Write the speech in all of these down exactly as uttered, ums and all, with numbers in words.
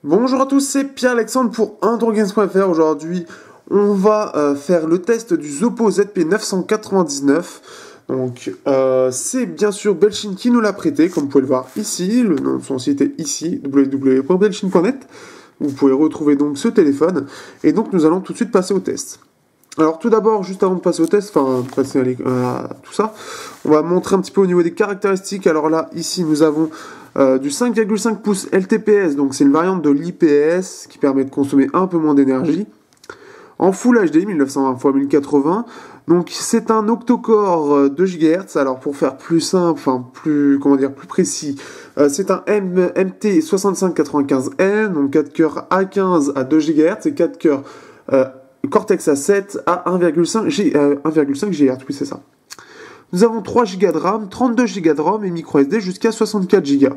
Bonjour à tous, c'est Pierre-Alexandre pour Indoorgames point F R. Aujourd'hui, on va euh, faire le test du Zoppo Z P neuf cent quatre-vingt-dix-neuf. Donc, euh, c'est bien sûr Belchine qui nous l'a prêté, comme vous pouvez le voir ici. Le nom de son site est ici, w w w point belchine point net. Vous pouvez retrouver donc ce téléphone. Et donc, nous allons tout de suite passer au test. Alors tout d'abord, juste avant de passer au test, enfin passer à, à tout ça, on va montrer un petit peu au niveau des caractéristiques. Alors là, ici, nous avons euh, du cinq virgule cinq pouces L T P S, donc c'est une variante de l'I P S qui permet de consommer un peu moins d'énergie. En Full H D, mille neuf cent vingt par mille quatre-vingts, donc c'est un octocore deux gigahertz. Alors pour faire plus simple, enfin plus, comment dire, plus précis, euh, c'est un M T soixante-cinq quatre-vingt-quinze N, donc quatre cœurs A quinze à deux gigahertz et quatre cœurs euh, Cortex A sept à un virgule cinq gigahertz, oui c'est ça. Nous avons trois gigas de RAM, trente-deux gigas de ROM et micro S D jusqu'à soixante-quatre gigas.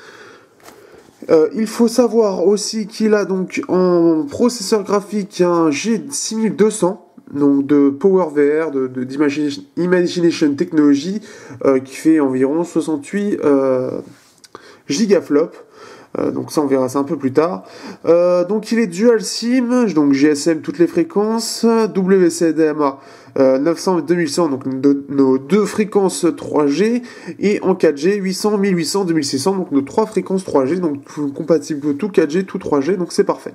Euh, il faut savoir aussi qu'il a donc en processeur graphique un G six mille deux cents, donc de PowerVR, de, de, d'Imagination Technology, euh, qui fait environ soixante-huit euh, gigaflops. Euh, donc ça on verra ça un peu plus tard. Euh, donc il est dual SIM, donc G S M toutes les fréquences, W C D M A euh, neuf cents deux mille cent, donc de, nos deux fréquences trois G, et en quatre G huit cents, mille huit cents, deux mille six cents, donc nos trois fréquences trois G, donc tout, compatible tout quatre G, tout trois G, donc c'est parfait.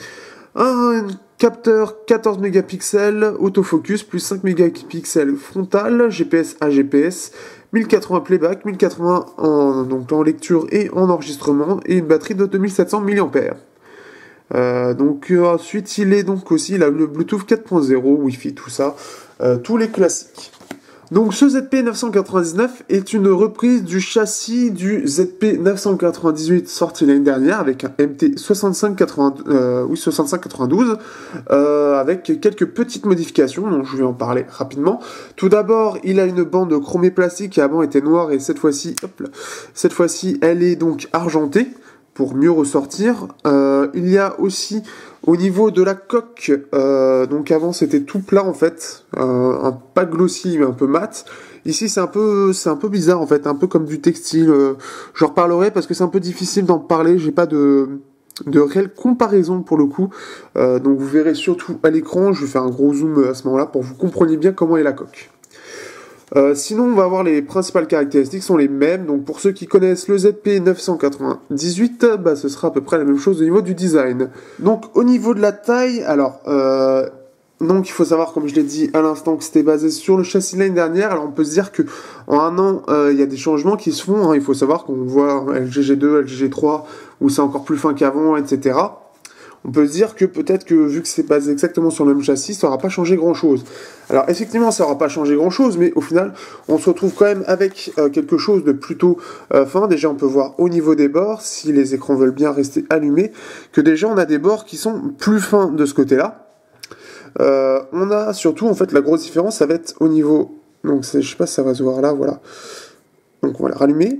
Un capteur quatorze mégapixels, autofocus, plus cinq mégapixels frontal, G P S à G P S, mille quatre-vingts playback, mille quatre-vingts en, donc en lecture et en enregistrement, et une batterie de deux mille sept cents milliampères. Euh, donc euh, ensuite il est donc aussi il a le Bluetooth quatre point zéro, Wi-Fi, tout ça, euh, tous les classiques. Donc ce Z P neuf cent quatre-vingt-dix-neuf est une reprise du châssis du Z P neuf cent quatre-vingt-dix-huit sorti l'année dernière avec un M T soixante-cinq quatre-vingt-douze, euh, oui, soixante-cinq quatre-vingt-douze euh, avec quelques petites modifications dont je vais en parler rapidement. Tout d'abord, il a une bande chromée plastique qui avant était noire et cette fois-ci, hop là, cette fois-ci, elle est donc argentée pour mieux ressortir. Euh, il y a aussi au niveau de la coque, euh, donc avant c'était tout plat en fait, euh, un pas glossy mais un peu mat. Ici c'est un peu, c'est un peu bizarre en fait, un peu comme du textile. Euh, J'en reparlerai parce que c'est un peu difficile d'en parler. J'ai pas de de réelle comparaison pour le coup. Euh, donc vous verrez surtout à l'écran. Je vais faire un gros zoom à ce moment-là pour que vous compreniez bien comment est la coque. Euh, sinon, on va voir les principales caractéristiques sont les mêmes. Donc, pour ceux qui connaissent le Z P neuf cent quatre-vingt-dix-huit, bah, ce sera à peu près la même chose au niveau du design. Donc, au niveau de la taille, alors, euh, donc il faut savoir, comme je l'ai dit à l'instant, que c'était basé sur le châssis de l'année dernière. Alors, on peut se dire que en un an, euh, il y a des changements qui se font. Hein. Il faut savoir qu'on voit L G G deux, L G G trois, où c'est encore plus fin qu'avant, et cetera. On peut se dire que peut-être que vu que c'est basé exactement sur le même châssis, ça n'aura pas changé grand-chose. Alors effectivement, ça n'aura pas changé grand-chose, mais au final, on se retrouve quand même avec euh, quelque chose de plutôt euh, fin. Déjà, on peut voir au niveau des bords, si les écrans veulent bien rester allumés, que déjà on a des bords qui sont plus fins de ce côté-là. Euh, on a surtout, en fait, la grosse différence, ça va être au niveau... Donc je sais pas si ça va se voir là, voilà. Donc on va la rallumer.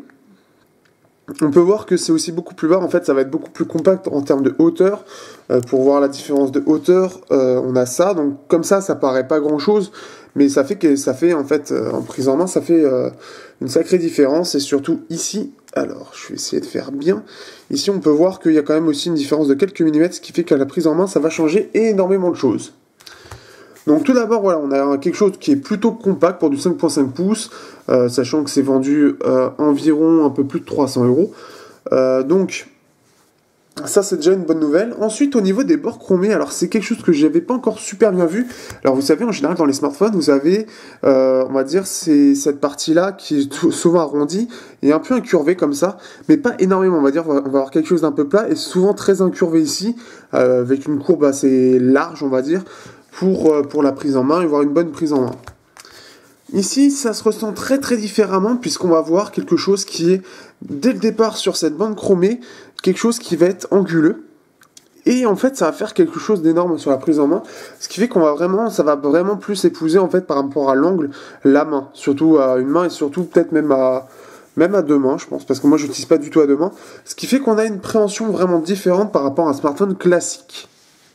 On peut voir que c'est aussi beaucoup plus bas, en fait ça va être beaucoup plus compact en termes de hauteur. Euh, pour voir la différence de hauteur, euh, on a ça, donc comme ça ça paraît pas grand chose, mais ça fait que ça fait en fait euh, en prise en main ça fait euh, une sacrée différence, et surtout ici, alors je vais essayer de faire bien, ici on peut voir qu'il y a quand même aussi une différence de quelques millimètres, ce qui fait qu'à la prise en main ça va changer énormément de choses. Donc tout d'abord, voilà, on a quelque chose qui est plutôt compact pour du cinq virgule cinq pouces, euh, sachant que c'est vendu euh, environ un peu plus de trois cents euros. Euh, donc ça c'est déjà une bonne nouvelle. Ensuite, au niveau des bords chromés, alors c'est quelque chose que j'avais pas encore super bien vu. Alors vous savez, en général dans les smartphones, vous avez, euh, on va dire, c'est cette partie-là qui est souvent arrondie et un peu incurvée comme ça, mais pas énormément. On va dire, on va avoir quelque chose d'un peu plat et souvent très incurvé ici, euh, avec une courbe assez large, on va dire. Pour, pour la prise en main et avoir une bonne prise en main. Ici, ça se ressent très très différemment puisqu'on va voir quelque chose qui est, dès le départ sur cette bande chromée, quelque chose qui va être anguleux. Et en fait, ça va faire quelque chose d'énorme sur la prise en main, ce qui fait qu'on va vraiment, ça va vraiment plus épouser en fait par rapport à l'angle, la main, surtout à une main et surtout peut-être même à, même à deux mains, je pense, parce que moi je n'utilise pas du tout à deux mains, ce qui fait qu'on a une préhension vraiment différente par rapport à un smartphone classique.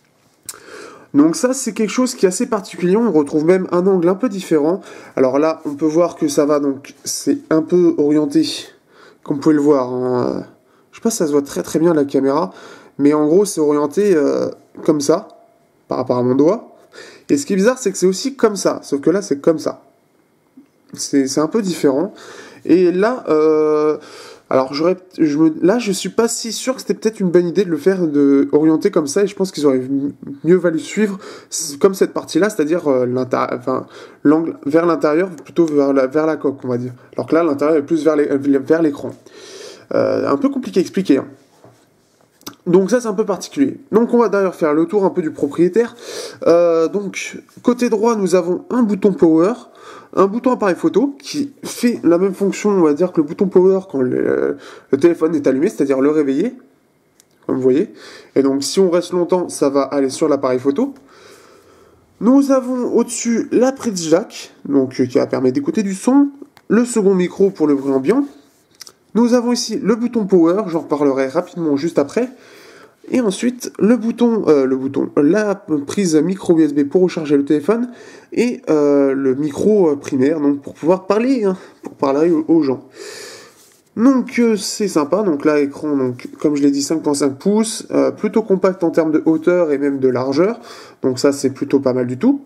Donc ça, c'est quelque chose qui est assez particulier, on retrouve même un angle un peu différent. Alors là, on peut voir que ça va, donc c'est un peu orienté, comme vous pouvez le voir. Hein. Je sais pas si ça se voit très très bien à la caméra, mais en gros c'est orienté euh, comme ça, par rapport à mon doigt. Et ce qui est bizarre, c'est que c'est aussi comme ça, sauf que là c'est comme ça. C'est un peu différent. Et là, euh, alors j'aurais, je me, là je suis pas si sûr que c'était peut-être une bonne idée de le faire, de orienter comme ça, et je pense qu'ils auraient mieux valu suivre comme cette partie-là, c'est-à-dire euh, enfin, l'angle vers l'intérieur, plutôt vers la, vers la coque, on va dire. Alors que là, l'intérieur est plus vers l'écran. Euh, un peu compliqué à expliquer. Hein. Donc ça c'est un peu particulier. Donc on va d'ailleurs faire le tour un peu du propriétaire. Euh, donc côté droit nous avons un bouton power, un bouton appareil photo qui fait la même fonction, on va dire, que le bouton power quand le, le téléphone est allumé, c'est-à-dire le réveiller, comme vous voyez. Et donc si on reste longtemps, ça va aller sur l'appareil photo. Nous avons au-dessus la prise jack, donc qui va permettre d'écouter du son, le second micro pour le bruit ambiant. Nous avons ici le bouton power, j'en reparlerai rapidement juste après. Et ensuite, le bouton, euh, le bouton, la prise micro U S B pour recharger le téléphone et euh, le micro primaire, donc pour pouvoir parler, hein, pour parler aux, aux gens. Donc euh, c'est sympa. Donc là, écran, donc comme je l'ai dit, cinq virgule cinq pouces, euh, plutôt compact en termes de hauteur et même de largeur. Donc ça, c'est plutôt pas mal du tout.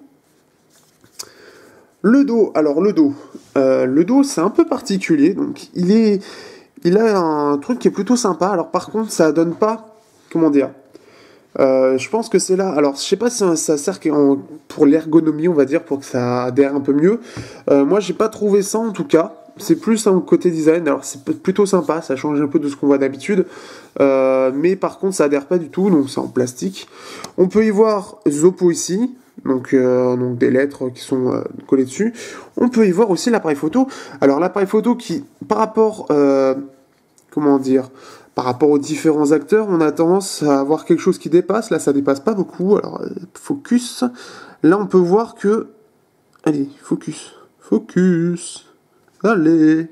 Le dos, alors le dos, euh, le dos, c'est un peu particulier. Donc il est, il a un truc qui est plutôt sympa. Alors par contre, ça donne pas. Comment dire euh, Je pense que c'est là. Alors, je sais pas si ça, ça sert en, pour l'ergonomie, on va dire, pour que ça adhère un peu mieux. Euh, moi, j'ai pas trouvé ça en tout cas. C'est plus un côté design. Alors, c'est plutôt sympa. Ça change un peu de ce qu'on voit d'habitude. Euh, mais par contre, ça adhère pas du tout. Donc, c'est en plastique. On peut y voir Zoppo ici. Donc, euh, donc des lettres qui sont euh, collées dessus. On peut y voir aussi l'appareil photo. Alors, l'appareil photo qui, par rapport, euh, comment dire, par rapport aux différents acteurs, on a tendance à avoir quelque chose qui dépasse. Là, ça dépasse pas beaucoup. Alors, focus. Là, on peut voir que... Allez, focus. Focus. Allez.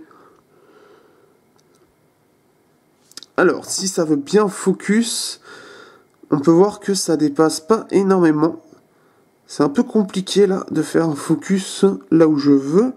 Alors, si ça veut bien focus, on peut voir que ça dépasse pas énormément. C'est un peu compliqué, là, de faire un focus là où je veux.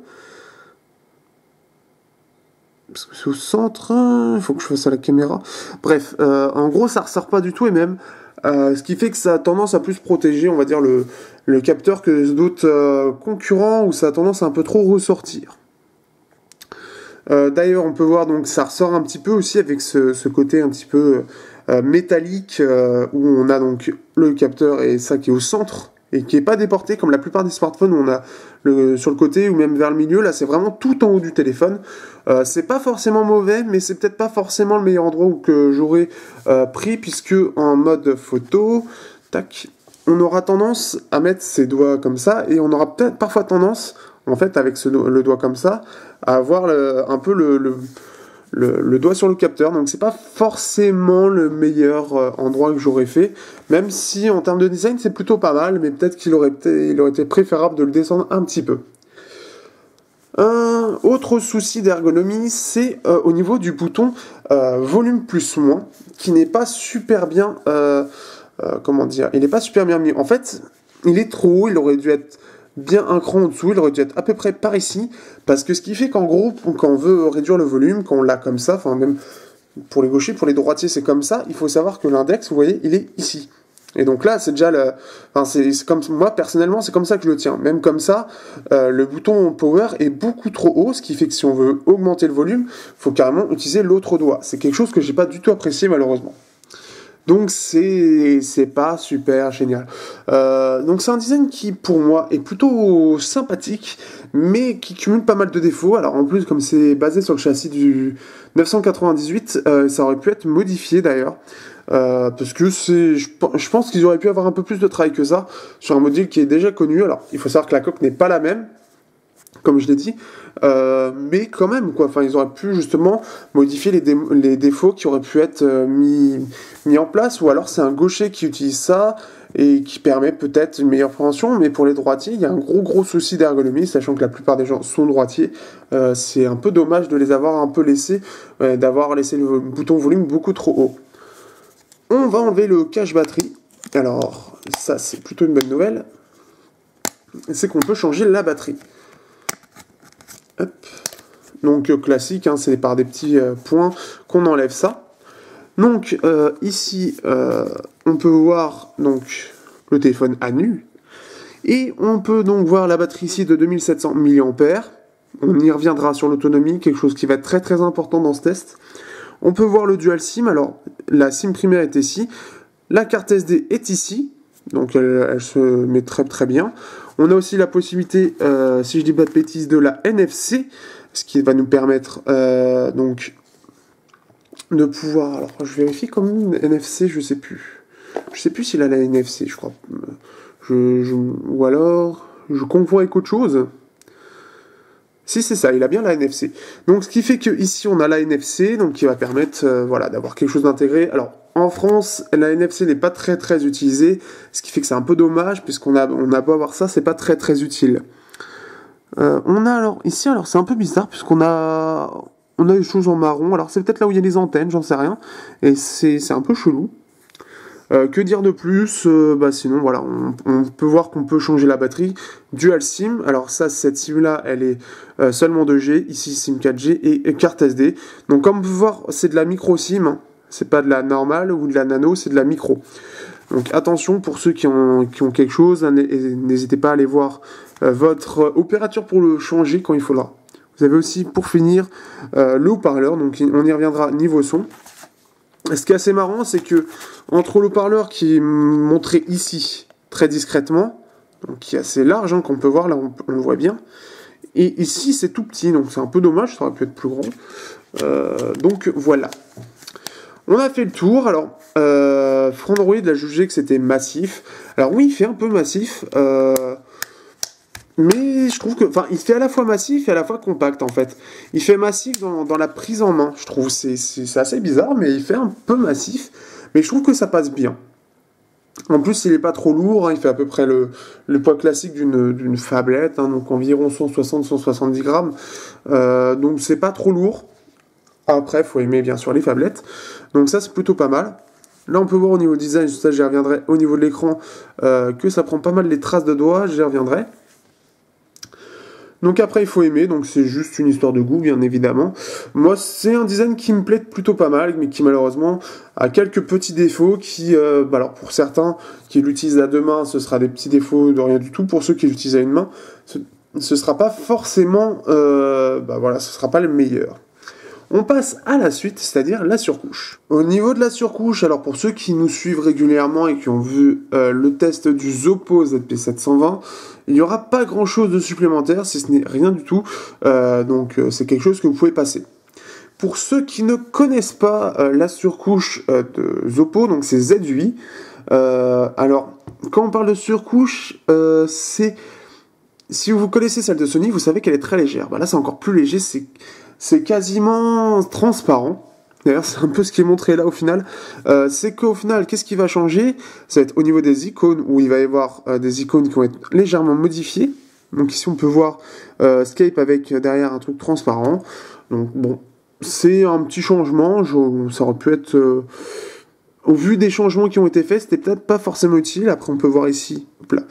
Parce que c'est au centre, il faut que je fasse à la caméra. Bref, euh, en gros, ça ressort pas du tout, et même, euh, ce qui fait que ça a tendance à plus protéger, on va dire, le, le capteur que d'autres euh, concurrents, où ça a tendance à un peu trop ressortir. Euh, D'ailleurs, on peut voir, donc, ça ressort un petit peu aussi avec ce, ce côté un petit peu euh, métallique, euh, où on a donc le capteur et ça qui est au centre, et qui n'est pas déporté comme la plupart des smartphones où on a le, sur le côté ou même vers le milieu. Là, c'est vraiment tout en haut du téléphone. Euh, c'est pas forcément mauvais, mais c'est peut-être pas forcément le meilleur endroit où que j'aurais euh, pris, puisque en mode photo, tac, on aura tendance à mettre ses doigts comme ça, et on aura peut-être parfois tendance, en fait, avec ce, le doigt comme ça, à avoir le, un peu le, le Le, le doigt sur le capteur, donc c'est pas forcément le meilleur euh, endroit que j'aurais fait, même si en termes de design c'est plutôt pas mal, mais peut-être qu'il aurait, il aurait été préférable de le descendre un petit peu. Un autre souci d'ergonomie, c'est euh, au niveau du bouton euh, volume plus moins, qui n'est pas super bien, euh, euh, comment dire, il n'est pas super bien mis. En fait, il est trop haut, il aurait dû être bien un cran en dessous, il aurait dû être à peu près par ici, parce que ce qui fait qu'en gros, quand on veut réduire le volume, quand on l'a comme ça, enfin même pour les gauchers, pour les droitiers c'est comme ça, il faut savoir que l'index, vous voyez, il est ici. Et donc là, c'est déjà le, enfin c'est comme moi personnellement, c'est comme ça que je le tiens. Même comme ça, euh, le bouton power est beaucoup trop haut, ce qui fait que si on veut augmenter le volume, il faut carrément utiliser l'autre doigt. C'est quelque chose que j'ai pas du tout apprécié malheureusement. Donc c'est c'est pas super génial. Euh, donc c'est un design qui pour moi est plutôt sympathique, mais qui cumule pas mal de défauts. Alors en plus comme c'est basé sur le châssis du neuf cent quatre-vingt-dix-huit, euh, ça aurait pu être modifié d'ailleurs. Euh, parce que c'est, je, je pense qu'ils auraient pu avoir un peu plus de travail que ça sur un modèle qui est déjà connu. Alors il faut savoir que la coque n'est pas la même, comme je l'ai dit, euh, mais quand même quoi. Enfin, ils auraient pu justement modifier les, dé les défauts qui auraient pu être euh, mis, mis en place, ou alors c'est un gaucher qui utilise ça et qui permet peut-être une meilleure préhension. Mais pour les droitiers, il y a un gros gros souci d'ergonomie, sachant que la plupart des gens sont droitiers. Euh, c'est un peu dommage de les avoir un peu laissés, euh, d'avoir laissé le bouton volume beaucoup trop haut. On va enlever le cache batterie. Alors ça c'est plutôt une bonne nouvelle, c'est qu'on peut changer la batterie. Hop. Donc euh, classique, hein, c'est par des petits euh, points qu'on enlève ça. Donc euh, ici, euh, on peut voir donc le téléphone à nu. Et on peut donc voir la batterie ici de deux mille sept cents milliampères. On y reviendra sur l'autonomie, quelque chose qui va être très très important dans ce test. On peut voir le dual SIM. Alors, la SIM primaire est ici. La carte S D est ici. Donc, elle, elle se met très très bien. On a aussi la possibilité, euh, si je dis pas de bêtises, de la N F C. Ce qui va nous permettre euh, donc de pouvoir... Alors, je vérifie comme une N F C, je sais plus. Je sais plus s'il a la N F C, je crois. Je, je, ou alors, je confonds avec autre chose. Si c'est ça, il a bien la N F C. Donc ce qui fait que ici on a la N F C, donc qui va permettre euh, voilà, d'avoir quelque chose d'intégré. Alors en France, la N F C n'est pas très très utilisée, ce qui fait que c'est un peu dommage, puisqu'on a, on a beau avoir ça, c'est pas très très utile. Euh, on a alors, ici alors c'est un peu bizarre, puisqu'on a, on a des choses en marron, alors c'est peut-être là où il y a les antennes, j'en sais rien, et c'est, c'est un peu chelou. Euh, que dire de plus euh, bah sinon voilà, on, on peut voir qu'on peut changer la batterie. Dual SIM, alors ça, cette SIM là, elle est euh, seulement deux G, ici SIM quatre G et, et carte S D. Donc comme on peut voir, c'est de la micro SIM, hein. C'est pas de la normale ou de la nano, c'est de la micro. Donc attention pour ceux qui ont, qui ont quelque chose, n'hésitez pas à aller voir euh, votre opérateur pour le changer quand il faudra. Vous avez aussi pour finir euh, le haut-parleur, donc on y reviendra niveau son. Ce qui est assez marrant, c'est que entre le haut-parleur qui est montré ici très discrètement, donc qui est assez large, hein, qu'on peut voir là, on, on le voit bien, et ici c'est tout petit, donc c'est un peu dommage, ça aurait pu être plus grand. Euh, donc voilà. On a fait le tour. Alors, euh, Frandroid a jugé que c'était massif. Alors oui, il fait un peu massif. Euh, Mais je trouve que, enfin, il fait à la fois massif et à la fois compact en fait. Il fait massif dans, dans la prise en main, je trouve. C'est, c'est, c'est assez bizarre, mais il fait un peu massif. Mais je trouve que ça passe bien. En plus, il n'est pas trop lourd. Hein, il fait à peu près le, le poids classique d'une, d'une phablette, hein, donc environ cent soixante à cent soixante-dix grammes. Euh, donc c'est pas trop lourd. Après, il faut aimer bien sûr les phablettes. Donc ça, c'est plutôt pas mal. Là, on peut voir au niveau design, ça j'y reviendrai, au niveau de l'écran, euh, que ça prend pas mal les traces de doigts, j'y reviendrai. Donc après, il faut aimer, donc c'est juste une histoire de goût, bien évidemment. Moi, c'est un design qui me plaît plutôt pas mal, mais qui malheureusement a quelques petits défauts qui, euh, bah alors pour certains qui l'utilisent à deux mains, ce sera des petits défauts de rien du tout. Pour ceux qui l'utilisent à une main, ce ne sera pas forcément, euh, bah voilà, ce sera pas le meilleur. On passe à la suite, c'est-à-dire la surcouche. Au niveau de la surcouche, alors pour ceux qui nous suivent régulièrement et qui ont vu euh, le test du Zoppo Z P sept cent vingt, il n'y aura pas grand-chose de supplémentaire, si ce n'est rien du tout, euh, donc euh, c'est quelque chose que vous pouvez passer. Pour ceux qui ne connaissent pas euh, la surcouche euh, de Zoppo, donc c'est Z huit, euh, alors quand on parle de surcouche, euh, c'est... Si vous connaissez celle de Sony, vous savez qu'elle est très légère. Bah là, c'est encore plus léger, c'est... C'est quasiment transparent. D'ailleurs, c'est un peu ce qui est montré là au final. Euh, c'est qu'au final, qu'est-ce qui va changer? Ça va être au niveau des icônes, où il va y avoir euh, des icônes qui vont être légèrement modifiées. Donc ici, on peut voir euh, Skype avec euh, derrière un truc transparent. Donc bon, c'est un petit changement. Je, ça aurait pu être... Euh, au vu des changements qui ont été faits, c'était peut-être pas forcément utile. Après, on peut voir ici hop là,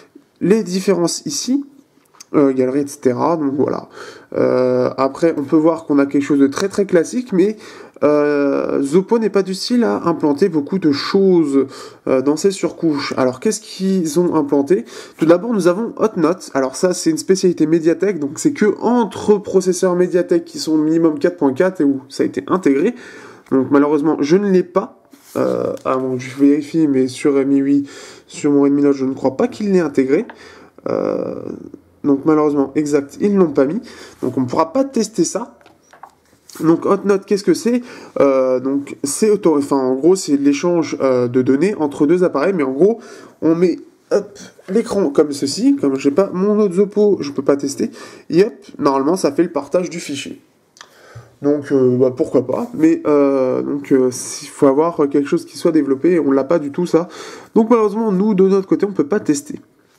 les différences ici. Euh, galerie, et cetera. Donc voilà. Euh, après, on peut voir qu'on a quelque chose de très très classique, mais euh, Zoppo n'est pas du style à implanter beaucoup de choses euh, dans ses surcouches. Alors, qu'est-ce qu'ils ont implanté? Tout d'abord, nous avons Hotnote. Alors ça, c'est une spécialité Mediatek, donc c'est que entre processeurs Mediatek qui sont minimum quatre point quatre et où ça a été intégré. Donc malheureusement, je ne l'ai pas. Euh, ah bon, je vérifie, mais sur M I huit, sur mon Redmi Note, je ne crois pas qu'il l'ait intégré. Euh, Donc malheureusement, exact, ils ne l'ont pas mis. Donc on ne pourra pas tester ça. Donc Hotnote, qu'est-ce que c'est? euh, Donc c'est auto, enfin en gros c'est l'échange euh, de données entre deux appareils, mais en gros on met hop l'écran comme ceci, comme j'ai pas mon autre Zoppo, je peux pas tester. Et hop, normalement ça fait le partage du fichier. Donc euh, bah, pourquoi pas, mais euh, donc euh, il faut avoir quelque chose qui soit développé, et on l'a pas du tout ça. Donc malheureusement nous de notre côté on peut pas tester.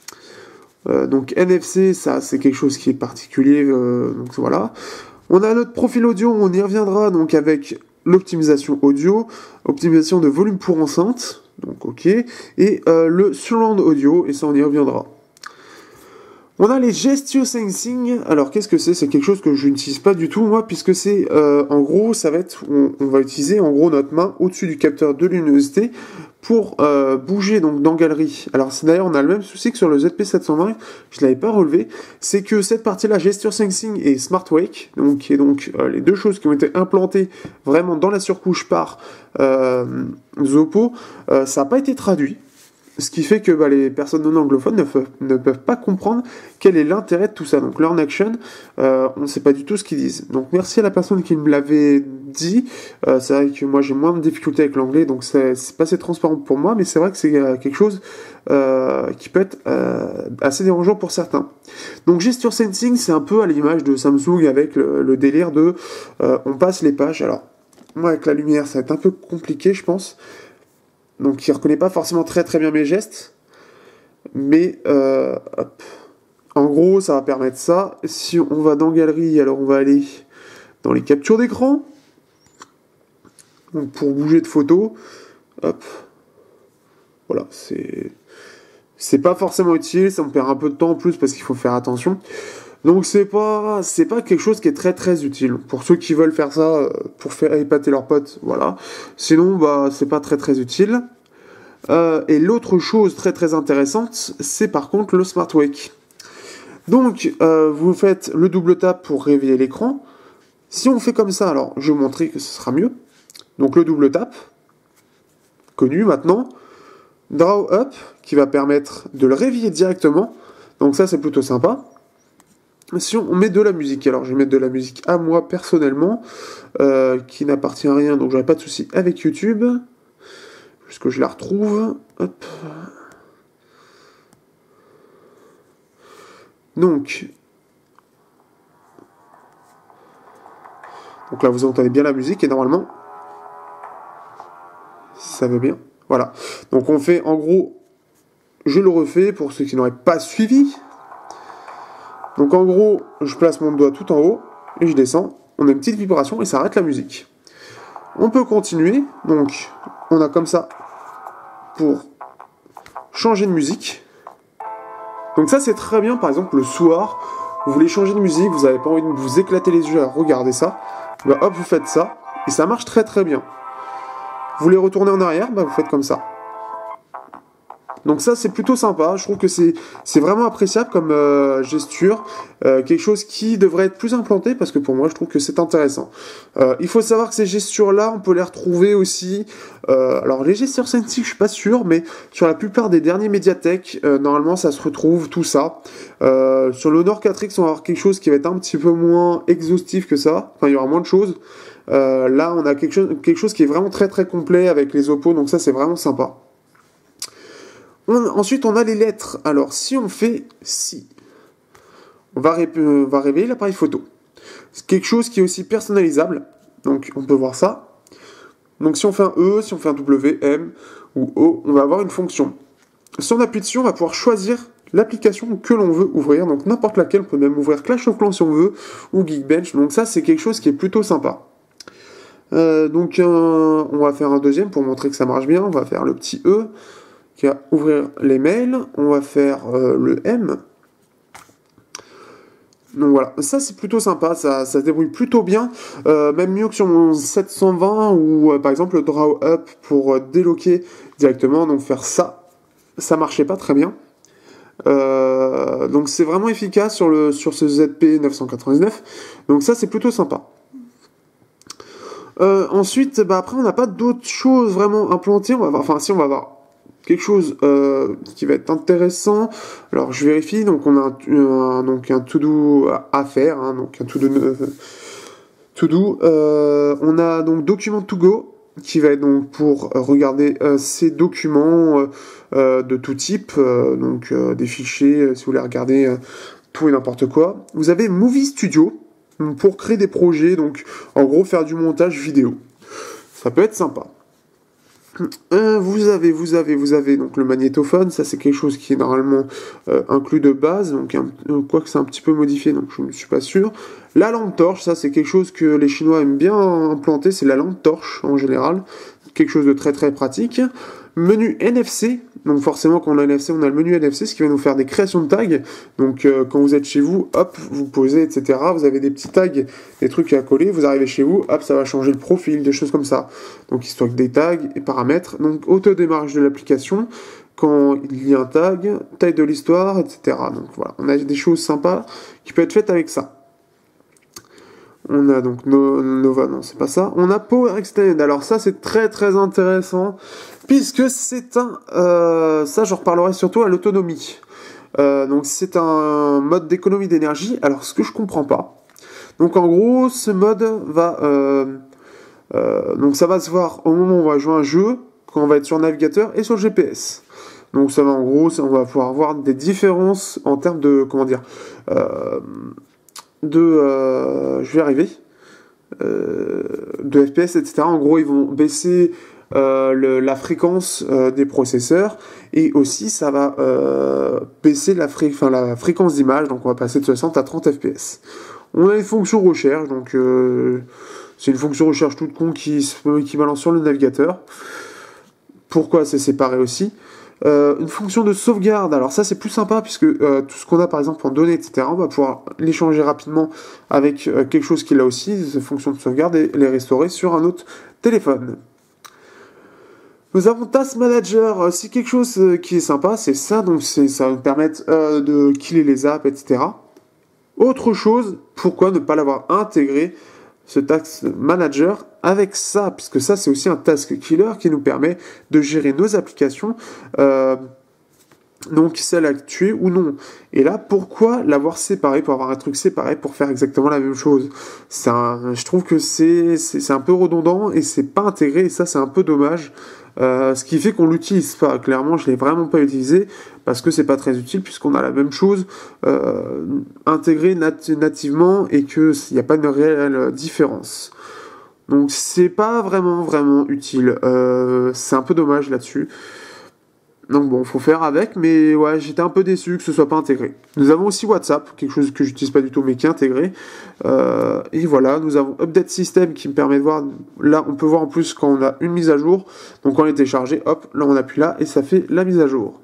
Euh, donc N F C, ça c'est quelque chose qui est particulier, euh, donc voilà. On a notre profil audio, on y reviendra donc avec l'optimisation audio, optimisation de volume pour enceinte, donc ok, et euh, le surround audio, et ça on y reviendra. On a les Gesture Sensing. Alors qu'est-ce que c'est? C'est quelque chose que je n'utilise pas du tout moi, puisque c'est euh, en gros ça va être, on, on va utiliser en gros notre main au-dessus du capteur de luminosité pour euh, bouger donc dans Galerie. Alors c'est d'ailleurs on a le même souci que sur le Z P sept cent vingt, je l'avais pas relevé, c'est que cette partie-là, Gesture Sensing et Smart Wake, donc qui est donc euh, les deux choses qui ont été implantées vraiment dans la surcouche par euh, Zoppo, euh, ça n'a pas été traduit. Ce qui fait que bah, les personnes non anglophones ne, peuvent, ne peuvent pas comprendre quel est l'intérêt de tout ça. Donc Learn Action, euh, on ne sait pas du tout ce qu'ils disent. Donc merci à la personne qui me l'avait dit. Euh, c'est vrai que moi j'ai moins de difficultés avec l'anglais, donc c'est, c'est pas assez transparent pour moi, mais c'est vrai que c'est euh, quelque chose euh, qui peut être euh, assez dérangeant pour certains. Donc Gesture Sensing, c'est un peu à l'image de Samsung avec le, le délire de euh, on passe les pages. Alors moi avec la lumière ça va être un peu compliqué je pense. Donc il ne reconnaît pas forcément très très bien mes gestes. Mais euh, hop. En gros, ça va permettre ça. Si on va dans Galerie, alors on va aller dans les captures d'écran. Donc pour bouger de photos. Hop. Voilà, c'est... C'est pas forcément utile, ça me perd un peu de temps en plus parce qu'il faut faire attention. Donc c'est pas c'est pas quelque chose qui est très très utile pour ceux qui veulent faire ça pour faire épater leurs potes, voilà. Sinon bah c'est pas très très utile. Euh, et l'autre chose très très intéressante, c'est par contre le Smart Wake. Donc euh, vous faites le double tap pour réveiller l'écran. Si on fait comme ça, alors je vais vous montrer que ce sera mieux. Donc le double tap, connu maintenant. Draw up qui va permettre de le réveiller directement. Donc ça c'est plutôt sympa. Si on met de la musique, alors je vais mettre de la musique à moi personnellement, euh, qui n'appartient à rien, donc j'aurai pas de souci avec YouTube, puisque je la retrouve. Hop. Donc, donc là vous entendez bien la musique et normalement, ça veut bien. Voilà. Donc on fait en gros, je le refais pour ceux qui n'auraient pas suivi. Donc en gros, je place mon doigt tout en haut et je descends. On a une petite vibration et ça arrête la musique. On peut continuer. Donc on a comme ça pour changer de musique. Donc ça c'est très bien. Par exemple le soir, vous voulez changer de musique, vous n'avez pas envie de vous éclater les yeux à regarder ça. Bah hop, vous faites ça et ça marche très très bien. Vous voulez retourner en arrière, bah vous faites comme ça. Donc ça c'est plutôt sympa, je trouve que c'est c'est vraiment appréciable comme euh, gesture, euh, quelque chose qui devrait être plus implanté parce que pour moi je trouve que c'est intéressant. Euh, il faut savoir que ces gestures là on peut les retrouver aussi, euh, alors les gestures Sensing je suis pas sûr, mais sur la plupart des derniers médiathèques, euh, normalement ça se retrouve tout ça. Euh, sur l'Honor quatre X on va avoir quelque chose qui va être un petit peu moins exhaustif que ça, enfin il y aura moins de choses. Euh, là on a quelque chose, quelque chose qui est vraiment très très complet avec les Oppo, donc ça c'est vraiment sympa. On, ensuite, on a les lettres. Alors, si on fait si, on va, ré, euh, va révéler l'appareil photo. C'est quelque chose qui est aussi personnalisable. Donc, on peut voir ça. Donc, si on fait un E, si on fait un W, M ou O, on va avoir une fonction. Si on appuie dessus, on va pouvoir choisir l'application que l'on veut ouvrir. Donc, n'importe laquelle. On peut même ouvrir Clash of Clans si on veut ou Geekbench. Donc, ça, c'est quelque chose qui est plutôt sympa. Euh, donc, un, on va faire un deuxième pour montrer que ça marche bien. On va faire le petit E. Qui va ouvrir les mails, on va faire euh, le M. Donc voilà, ça c'est plutôt sympa, ça, ça se débrouille plutôt bien, euh, même mieux que sur mon sept cent vingt ou euh, par exemple le Draw Up pour euh, déloquer directement, donc faire ça, ça marchait pas très bien. Euh, donc c'est vraiment efficace sur, le, sur ce Z P neuf cent quatre-vingt-dix-neuf, donc ça c'est plutôt sympa. Euh, ensuite, bah, après on n'a pas d'autres choses vraiment implantées, on va voir, enfin si on va voir quelque chose euh, qui va être intéressant. Alors je vérifie, donc on a un, un, donc un to-do à faire, hein, donc un to-do euh, to-do. Euh, on a donc document to go qui va être donc pour regarder euh, ces documents euh, euh, de tout type, euh, donc euh, des fichiers euh, si vous voulez regarder euh, tout et n'importe quoi. Vous avez Movie Studio pour créer des projets, donc en gros faire du montage vidéo. Ça peut être sympa. Euh, vous avez, vous avez, vous avez donc le magnétophone, ça c'est quelque chose qui est normalement euh, inclus de base, donc un, quoique c'est un petit peu modifié, donc je ne suis pas sûr. La lampe torche, ça c'est quelque chose que les Chinois aiment bien implanter, c'est la lampe torche en général, quelque chose de très très pratique. Menu N F C, Donc forcément, quand on a N F C, on a le menu N F C, ce qui va nous faire des créations de tags. Donc euh, quand vous êtes chez vous, hop, vous posez, et cetera. Vous avez des petits tags, des trucs à coller. Vous arrivez chez vous, hop, ça va changer le profil, des choses comme ça. Donc il stocke des tags et paramètres. Donc auto-démarrage de l'application. Quand il y a un tag, taille de l'histoire, et cetera. Donc voilà, on a des choses sympas qui peuvent être faites avec ça. On a donc no, Nova, non c'est pas ça. On a Power Extend. Alors ça c'est très très intéressant puisque c'est un, euh, ça je reparlerai surtout à l'autonomie. Euh, donc c'est un mode d'économie d'énergie. Alors ce que je comprends pas. Donc en gros ce mode va, euh, euh, donc ça va se voir au moment où on va jouer un jeu, quand on va être sur le navigateur et sur le G P S. Donc ça va en gros, on va pouvoir voir des différences en termes de, comment dire, euh, de, euh, je vais y arriver, euh, de F P S, et cetera. En gros, ils vont baisser euh, le, la fréquence euh, des processeurs et aussi ça va euh, baisser la, fré enfin, la fréquence d'image, donc on va passer de soixante à trente F P S. On a une fonction recherche, donc euh, c'est une fonction recherche toute con qui se peut équivalent sur le navigateur. Pourquoi c'est séparé aussi? Euh, une fonction de sauvegarde, alors ça c'est plus sympa puisque euh, tout ce qu'on a par exemple en données, et cetera, on va pouvoir l'échanger rapidement avec euh, quelque chose qui l'a aussi, cette fonction de sauvegarde, et les restaurer sur un autre téléphone. Nous avons Task Manager, si quelque chose euh, qui est sympa, c'est ça, donc ça va nous permettre euh, de killer les apps, et cetera. Autre chose, pourquoi ne pas l'avoir intégré, ce Task Manager, avec ça, puisque ça c'est aussi un task killer qui nous permet de gérer nos applications, euh, donc celles à tuer ou non. Et là, pourquoi l'avoir séparé, pour avoir un truc séparé pour faire exactement la même chose? Un, je trouve que c'est un peu redondant et c'est pas intégré, et ça c'est un peu dommage. Euh, ce qui fait qu'on l'utilise pas. Clairement, je l'ai vraiment pas utilisé parce que c'est pas très utile puisqu'on a la même chose euh, intégrée nat nativement et que il n'y a pas de réelle différence. Donc c'est pas vraiment vraiment utile. Euh, c'est un peu dommage là-dessus. Donc bon, faut faire avec, mais ouais, j'étais un peu déçu que ce soit pas intégré. Nous avons aussi WhatsApp, quelque chose que j'utilise pas du tout, mais qui est intégré. Euh, et voilà, nous avons Update System qui me permet de voir, là on peut voir en plus quand on a une mise à jour, donc quand on est téléchargé, hop, là on appuie là, et ça fait la mise à jour.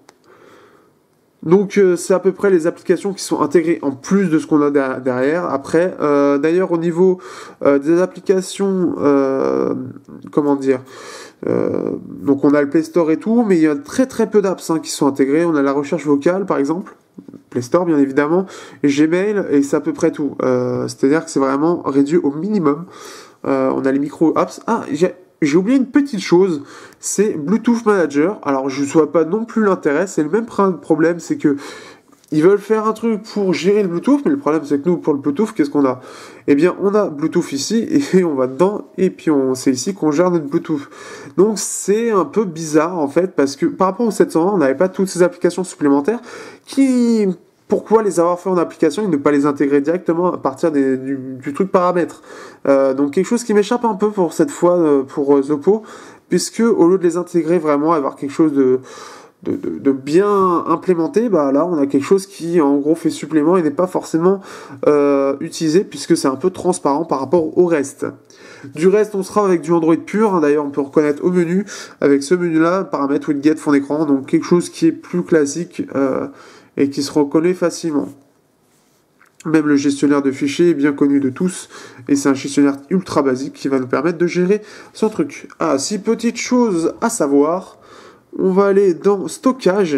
Donc euh, c'est à peu près les applications qui sont intégrées en plus de ce qu'on a derrière. Après, euh, d'ailleurs au niveau euh, des applications, euh, comment dire, euh, donc on a le Play Store et tout, mais il y a très très peu d'apps hein, qui sont intégrées. On a la recherche vocale par exemple, Play Store bien évidemment, et Gmail, et c'est à peu près tout. Euh, C'est-à-dire que c'est vraiment réduit au minimum. Euh, on a les micro apps. Ah, j'ai J'ai oublié une petite chose, c'est Bluetooth Manager. Alors je ne vois pas non plus l'intérêt, c'est le même problème, c'est que ils veulent faire un truc pour gérer le Bluetooth, mais le problème c'est que nous pour le Bluetooth, qu'est-ce qu'on a? Eh bien on a Bluetooth ici, et on va dedans, et puis c'est ici qu'on gère notre Bluetooth. Donc c'est un peu bizarre en fait, parce que par rapport au sept cent vingt, on n'avait pas toutes ces applications supplémentaires qui... Pourquoi les avoir fait en application et ne pas les intégrer directement à partir des, du, du truc paramètres? euh, Donc quelque chose qui m'échappe un peu pour cette fois euh, pour euh, Zopo, puisque au lieu de les intégrer vraiment, avoir quelque chose de, de, de, de bien implémenté, bah là on a quelque chose qui en gros fait supplément et n'est pas forcément euh, utilisé, puisque c'est un peu transparent par rapport au reste. Du reste, on sera avec du Android pur, hein. D'ailleurs on peut reconnaître au menu, avec ce menu là, paramètres widget fond d'écran, donc quelque chose qui est plus classique euh, et qui se reconnaît facilement. Même le gestionnaire de fichiers est bien connu de tous, et c'est un gestionnaire ultra basique qui va nous permettre de gérer son truc. Ah, six petites choses à savoir. On va aller dans stockage.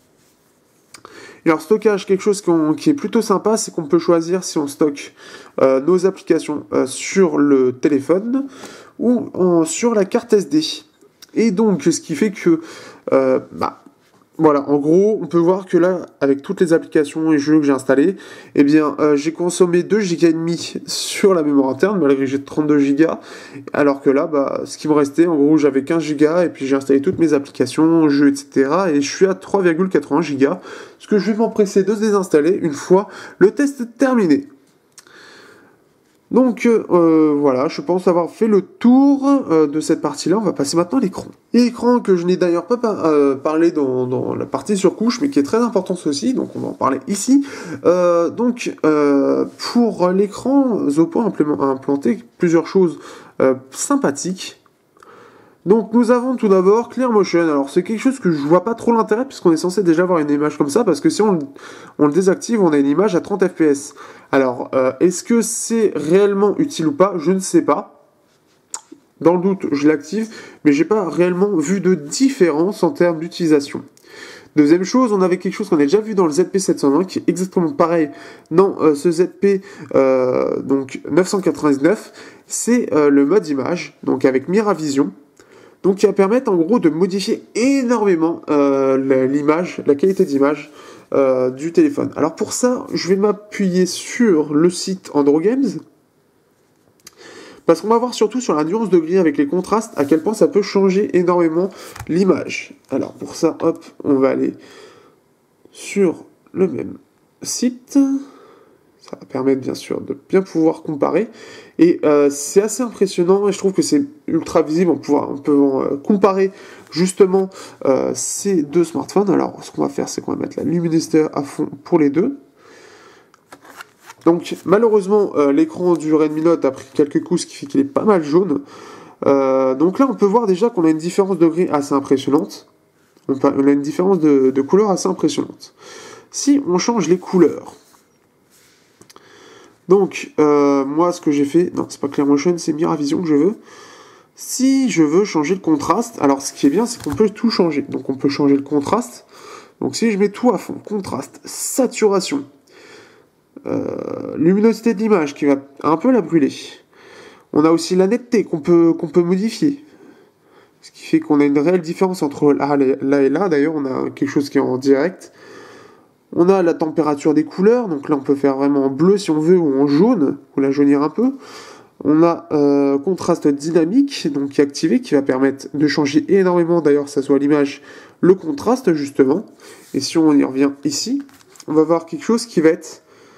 Et alors stockage, quelque chose qu'on, qui est plutôt sympa, c'est qu'on peut choisir si on stocke euh, nos applications euh, sur le téléphone ou en, sur la carte S D. Et donc, ce qui fait que... Euh, bah, Voilà, en gros, on peut voir que là, avec toutes les applications et jeux que j'ai installés, eh bien, euh, j'ai consommé deux giga et demi sur la mémoire interne, malgré que j'ai trente-deux gigas, alors que là, bah, ce qui me restait, en gros, j'avais quinze gigas, et puis j'ai installé toutes mes applications, jeux, et cetera, et je suis à trois virgule quatre-vingts gigas, ce que je vais m'empresser de désinstaller une fois le test terminé. Donc euh, voilà, je pense avoir fait le tour euh, de cette partie-là. On va passer maintenant à l'écran. L'écran que je n'ai d'ailleurs pas par, euh, parlé dans, dans la partie sur couche, mais qui est très importante aussi, donc on va en parler ici. Euh, donc euh, pour l'écran, Zopo a implanté plusieurs choses euh, sympathiques. Donc nous avons tout d'abord Clear Motion. Alors c'est quelque chose que je vois pas trop l'intérêt puisqu'on est censé déjà avoir une image comme ça, parce que si on, on le désactive, on a une image à trente F P S. Alors euh, est-ce que c'est réellement utile ou pas? Je ne sais pas. Dans le doute, je l'active, mais j'ai pas réellement vu de différence en termes d'utilisation. Deuxième chose, on avait quelque chose qu'on a déjà vu dans le Z P sept cent vingt, qui est exactement pareil dans euh, ce Z P euh, donc neuf cent quatre-vingt-dix-neuf, c'est euh, le mode image, donc avec Miravision, donc qui va permettre en gros de modifier énormément euh, l'image, la qualité d'image euh, du téléphone. Alors pour ça, je vais m'appuyer sur le site AndroGames, parce qu'on va voir surtout sur la nuance de gris avec les contrastes à quel point ça peut changer énormément l'image. Alors pour ça, hop, on va aller sur le même site. Ça va permettre bien sûr de bien pouvoir comparer. Et euh, c'est assez impressionnant et je trouve que c'est ultra visible. On, pouvoir, on peut euh, comparer justement euh, ces deux smartphones. Alors ce qu'on va faire, c'est qu'on va mettre la luminosité à fond pour les deux. Donc malheureusement euh, l'écran du Redmi Note a pris quelques coups, ce qui fait qu'il est pas mal jaune. Euh, donc là on peut voir déjà qu'on a une différence de gris assez impressionnante. On a une différence de, de couleur assez impressionnante. Si on change les couleurs, donc euh, moi ce que j'ai fait, non c'est pas Clear Motion, c'est Miravision que je veux. Si je veux changer le contraste, alors ce qui est bien c'est qu'on peut tout changer. Donc on peut changer le contraste. Donc si je mets tout à fond, contraste, saturation, Euh, luminosité de l'image qui va un peu la brûler. On a aussi la netteté qu'on peut, qu'on peut modifier. Ce qui fait qu'on a une réelle différence entre là, là et là. D'ailleurs, on a quelque chose qui est en direct. On a la température des couleurs. Donc là, on peut faire vraiment en bleu si on veut ou en jaune, ou la jaunir un peu. On a euh, contraste dynamique, donc qui est activé, qui va permettre de changer énormément. D'ailleurs, ça soit l'image, le contraste justement. Et si on y revient ici, on va voir quelque chose qui va être...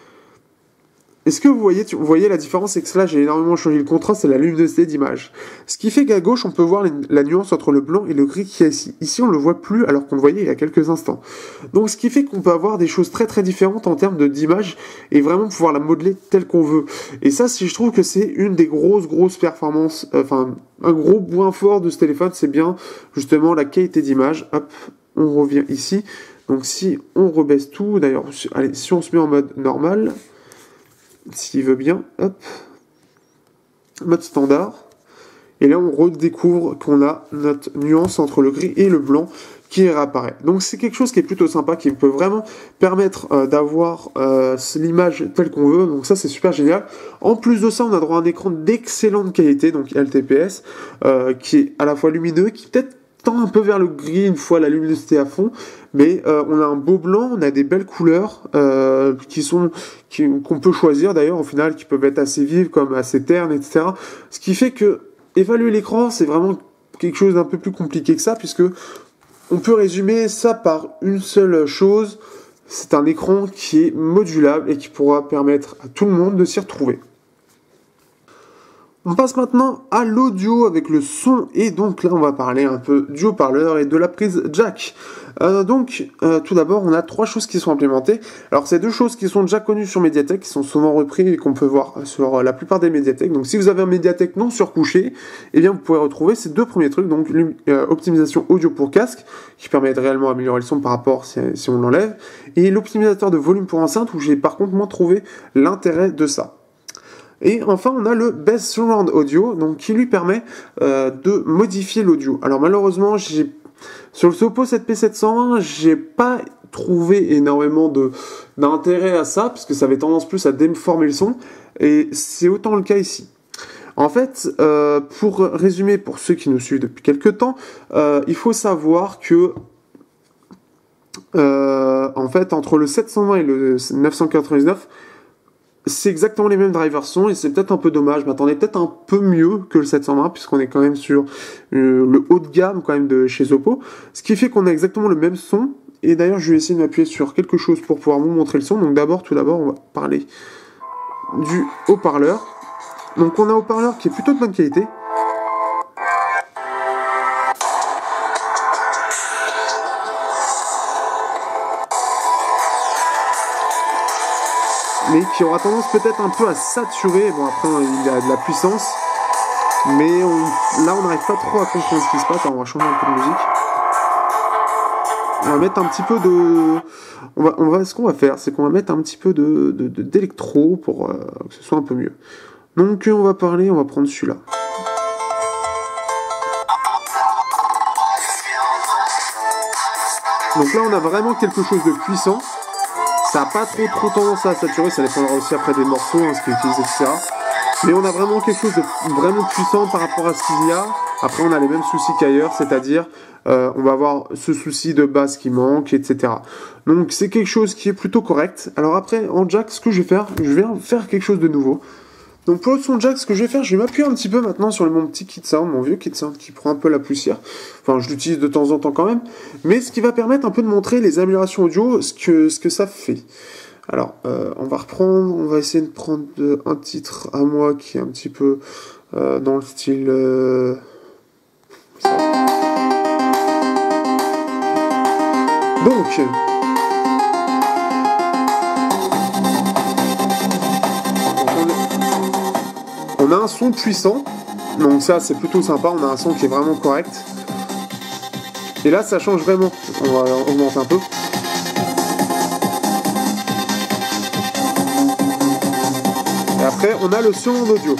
Est-ce que vous voyez, vous voyez la différence, c'est que là j'ai énormément changé le contraste et la luminosité d'image. Ce qui fait qu'à gauche on peut voir la nuance entre le blanc et le gris qui est ici. Ici on le voit plus alors qu'on le voyait il y a quelques instants. Donc ce qui fait qu'on peut avoir des choses très très différentes en termes d'image et vraiment pouvoir la modeler telle qu'on veut. Et ça, si je trouve que c'est une des grosses grosses performances, euh, enfin un gros point fort de ce téléphone, c'est bien justement la qualité d'image. Hop, on revient ici. Donc si on rebaisse tout, d'ailleurs, allez, si on se met en mode normal, s'il veut bien, hop, mode standard, et là on redécouvre qu'on a notre nuance entre le gris et le blanc qui réapparaît. Donc c'est quelque chose qui est plutôt sympa, qui peut vraiment permettre euh, d'avoir euh, l'image telle qu'on veut, donc ça c'est super génial. En plus de ça, on a droit à un écran d'excellente qualité, donc L T P S, euh, qui est à la fois lumineux, qui peut-être tend un peu vers le gris une fois la luminosité à fond, mais euh, on a un beau blanc, on a des belles couleurs euh, qui sont qui, qu'on peut choisir d'ailleurs au final, qui peuvent être assez vives comme assez ternes, et cetera. Ce qui fait que évaluer l'écran, c'est vraiment quelque chose d'un peu plus compliqué que ça, puisque on peut résumer ça par une seule chose, c'est un écran qui est modulable et qui pourra permettre à tout le monde de s'y retrouver. On passe maintenant à l'audio avec le son, et donc là on va parler un peu du haut-parleur et de la prise jack. Euh, donc euh, tout d'abord on a trois choses qui sont implémentées. Alors c'est deux choses qui sont déjà connues sur Mediatek, qui sont souvent repris et qu'on peut voir sur la plupart des Mediatek. Donc si vous avez un Mediatek non surcouché, eh bien vous pouvez retrouver ces deux premiers trucs. Donc euh, optimisation audio pour casque, qui permet de réellement améliorer le son par rapport si, si on l'enlève, et l'optimisateur de volume pour enceinte, où j'ai par contre moins trouvé l'intérêt de ça. Et enfin, on a le Best Surround Audio, donc qui lui permet euh, de modifier l'audio. Alors malheureusement, j'ai sur le Sopo sept P sept cent vingt, j'ai pas trouvé énormément de d'intérêt à ça, parce que ça avait tendance plus à déformer le son, et c'est autant le cas ici. En fait, euh, pour résumer, pour ceux qui nous suivent depuis quelques temps, euh, il faut savoir que euh, en fait, entre le sept cent vingt et le neuf cent quatre-vingt-dix-neuf, c'est exactement les mêmes drivers son, et c'est peut-être un peu dommage. Je m'attendais peut-être un peu mieux que le sept cent vingt, puisqu'on est quand même sur euh, le haut de gamme quand même de chez Oppo, ce qui fait qu'on a exactement le même son. Et d'ailleurs je vais essayer de m'appuyer sur quelque chose pour pouvoir vous montrer le son. Donc d'abord, tout d'abord, on va parler du haut-parleur. Donc on a un haut-parleur qui est plutôt de bonne qualité, mais qui aura tendance peut-être un peu à saturer. Bon, après il a de la puissance, Mais on, là, on n'arrive pas trop à comprendre ce qui se passe. Alors, on va changer un peu de musique. On va mettre un petit peu de... On va, on va, ce qu'on va faire, c'est qu'on va mettre un petit peu de, de, de, d'électro pour euh, que ce soit un peu mieux. Donc, on va parler, on va prendre celui-là. Donc là, on a vraiment quelque chose de puissant. Ça n'a pas trop, trop tendance à saturer. Ça dépendra aussi après des morceaux, hein, ce qu'ils utilisent, et cetera. Mais on a vraiment quelque chose de vraiment puissant par rapport à ce qu'il y a. Après, on a les mêmes soucis qu'ailleurs, c'est-à-dire euh, on va avoir ce souci de basse qui manque, et cetera. Donc c'est quelque chose qui est plutôt correct. Alors après, en jack, ce que je vais faire, je vais faire quelque chose de nouveau. Donc pour le son jack, ce que je vais faire, je vais m'appuyer un petit peu maintenant sur mon petit kit sound, mon vieux kit sound qui prend un peu la poussière. Enfin, je l'utilise de temps en temps quand même. Mais ce qui va permettre un peu de montrer les améliorations audio, ce que, ce que ça fait. Alors, euh, on va reprendre, on va essayer de prendre un titre à moi qui est un petit peu euh, dans le style... Euh, ça. Donc... On a un son puissant, donc ça c'est plutôt sympa, on a un son qui est vraiment correct. Et là ça change vraiment, on va augmenter un peu. Et après on a le son en audio.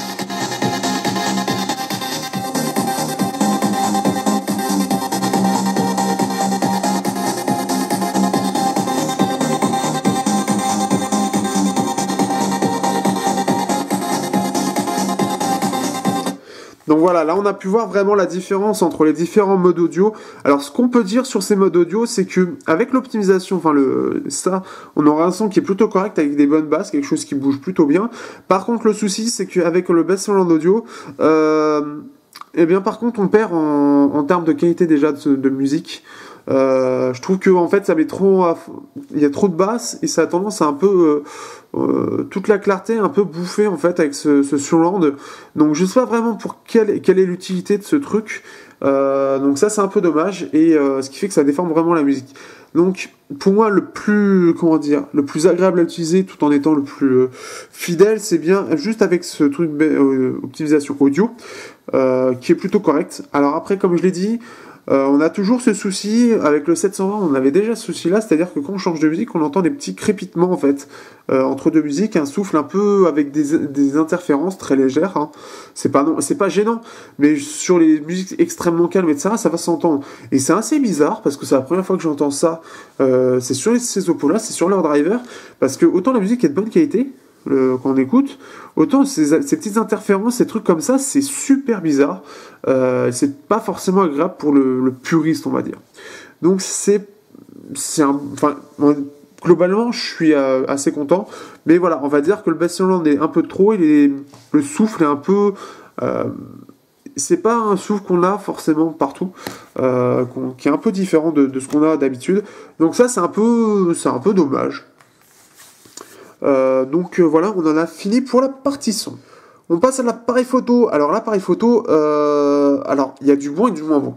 Donc voilà, là on a pu voir vraiment la différence entre les différents modes audio. Alors ce qu'on peut dire sur ces modes audio, c'est que avec l'optimisation, enfin le ça, on aura un son qui est plutôt correct avec des bonnes basses, quelque chose qui bouge plutôt bien. Par contre le souci, c'est qu'avec le Bassland Audio, euh, eh bien par contre on perd en, en termes de qualité déjà de, de musique. Euh, je trouve que en fait ça met trop, à... il y a trop de basses et ça a tendance à un peu euh, euh, toute la clarté un peu bouffée en fait avec ce, ce surland. Donc je sais pas vraiment pour quelle, quelle est l'utilité de ce truc. Euh, donc ça c'est un peu dommage et euh, ce qui fait que ça déforme vraiment la musique. Donc pour moi le plus comment dire le plus agréable à utiliser tout en étant le plus euh, fidèle, c'est bien juste avec ce truc euh, optimisation audio euh, qui est plutôt correct. Alors après comme je l'ai dit, Euh, on a toujours ce souci, avec le sept cent vingt, on avait déjà ce souci-là, c'est-à-dire que quand on change de musique, on entend des petits crépitements, en fait, euh, entre deux musiques, un souffle un peu avec des, des interférences très légères, hein. C'est pas, non, c'est pas gênant, mais sur les musiques extrêmement calmes, et cetera, ça va s'entendre. Et c'est assez bizarre, parce que c'est la première fois que j'entends ça, euh, c'est sur ces opos-là, c'est sur leur driver, parce que autant la musique est de bonne qualité, Le, quand on écoute, autant ces, ces petites interférences, ces trucs comme ça, c'est super bizarre. Euh, c'est pas forcément agréable pour le, le puriste, on va dire. Donc c'est, c'est un, enfin, globalement, je suis euh, assez content. Mais voilà, on va dire que le Bassland est un peu trop, il est, le souffle est un peu, euh, c'est pas un souffle qu'on a forcément partout, euh, qu'on, qui est un peu différent de, de ce qu'on a d'habitude. Donc ça, c'est un peu, c'est un peu dommage. Euh, donc euh, voilà, on en a fini pour la partie son. On passe à l'appareil photo. Alors l'appareil photo, euh, alors il y a du bon et du moins bon.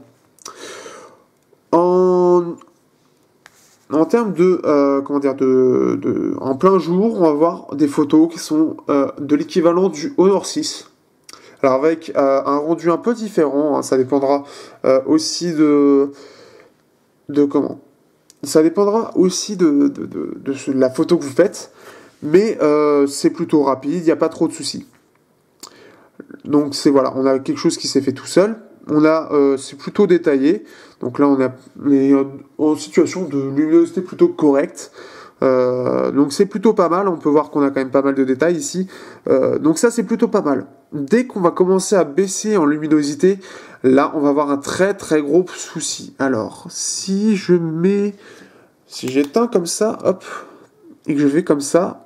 En, en termes de, euh, comment dire, de, de, en plein jour, on va voir des photos qui sont euh, de l'équivalent du Honor six. Alors avec euh, un rendu un peu différent, hein, ça dépendra euh, aussi de, de comment. Ça dépendra aussi de, de, de, de, de la photo que vous faites. Mais euh, c'est plutôt rapide, il n'y a pas trop de soucis. Donc c'est voilà, on a quelque chose qui s'est fait tout seul. On a, euh, c'est plutôt détaillé. Donc là on, a, on est en situation de luminosité plutôt correcte. Euh, donc c'est plutôt pas mal. On peut voir qu'on a quand même pas mal de détails ici. Euh, donc ça c'est plutôt pas mal. Dès qu'on va commencer à baisser en luminosité, là on va avoir un très très gros souci. Alors si je mets, si j'éteins comme ça, hop, et que je vais comme ça.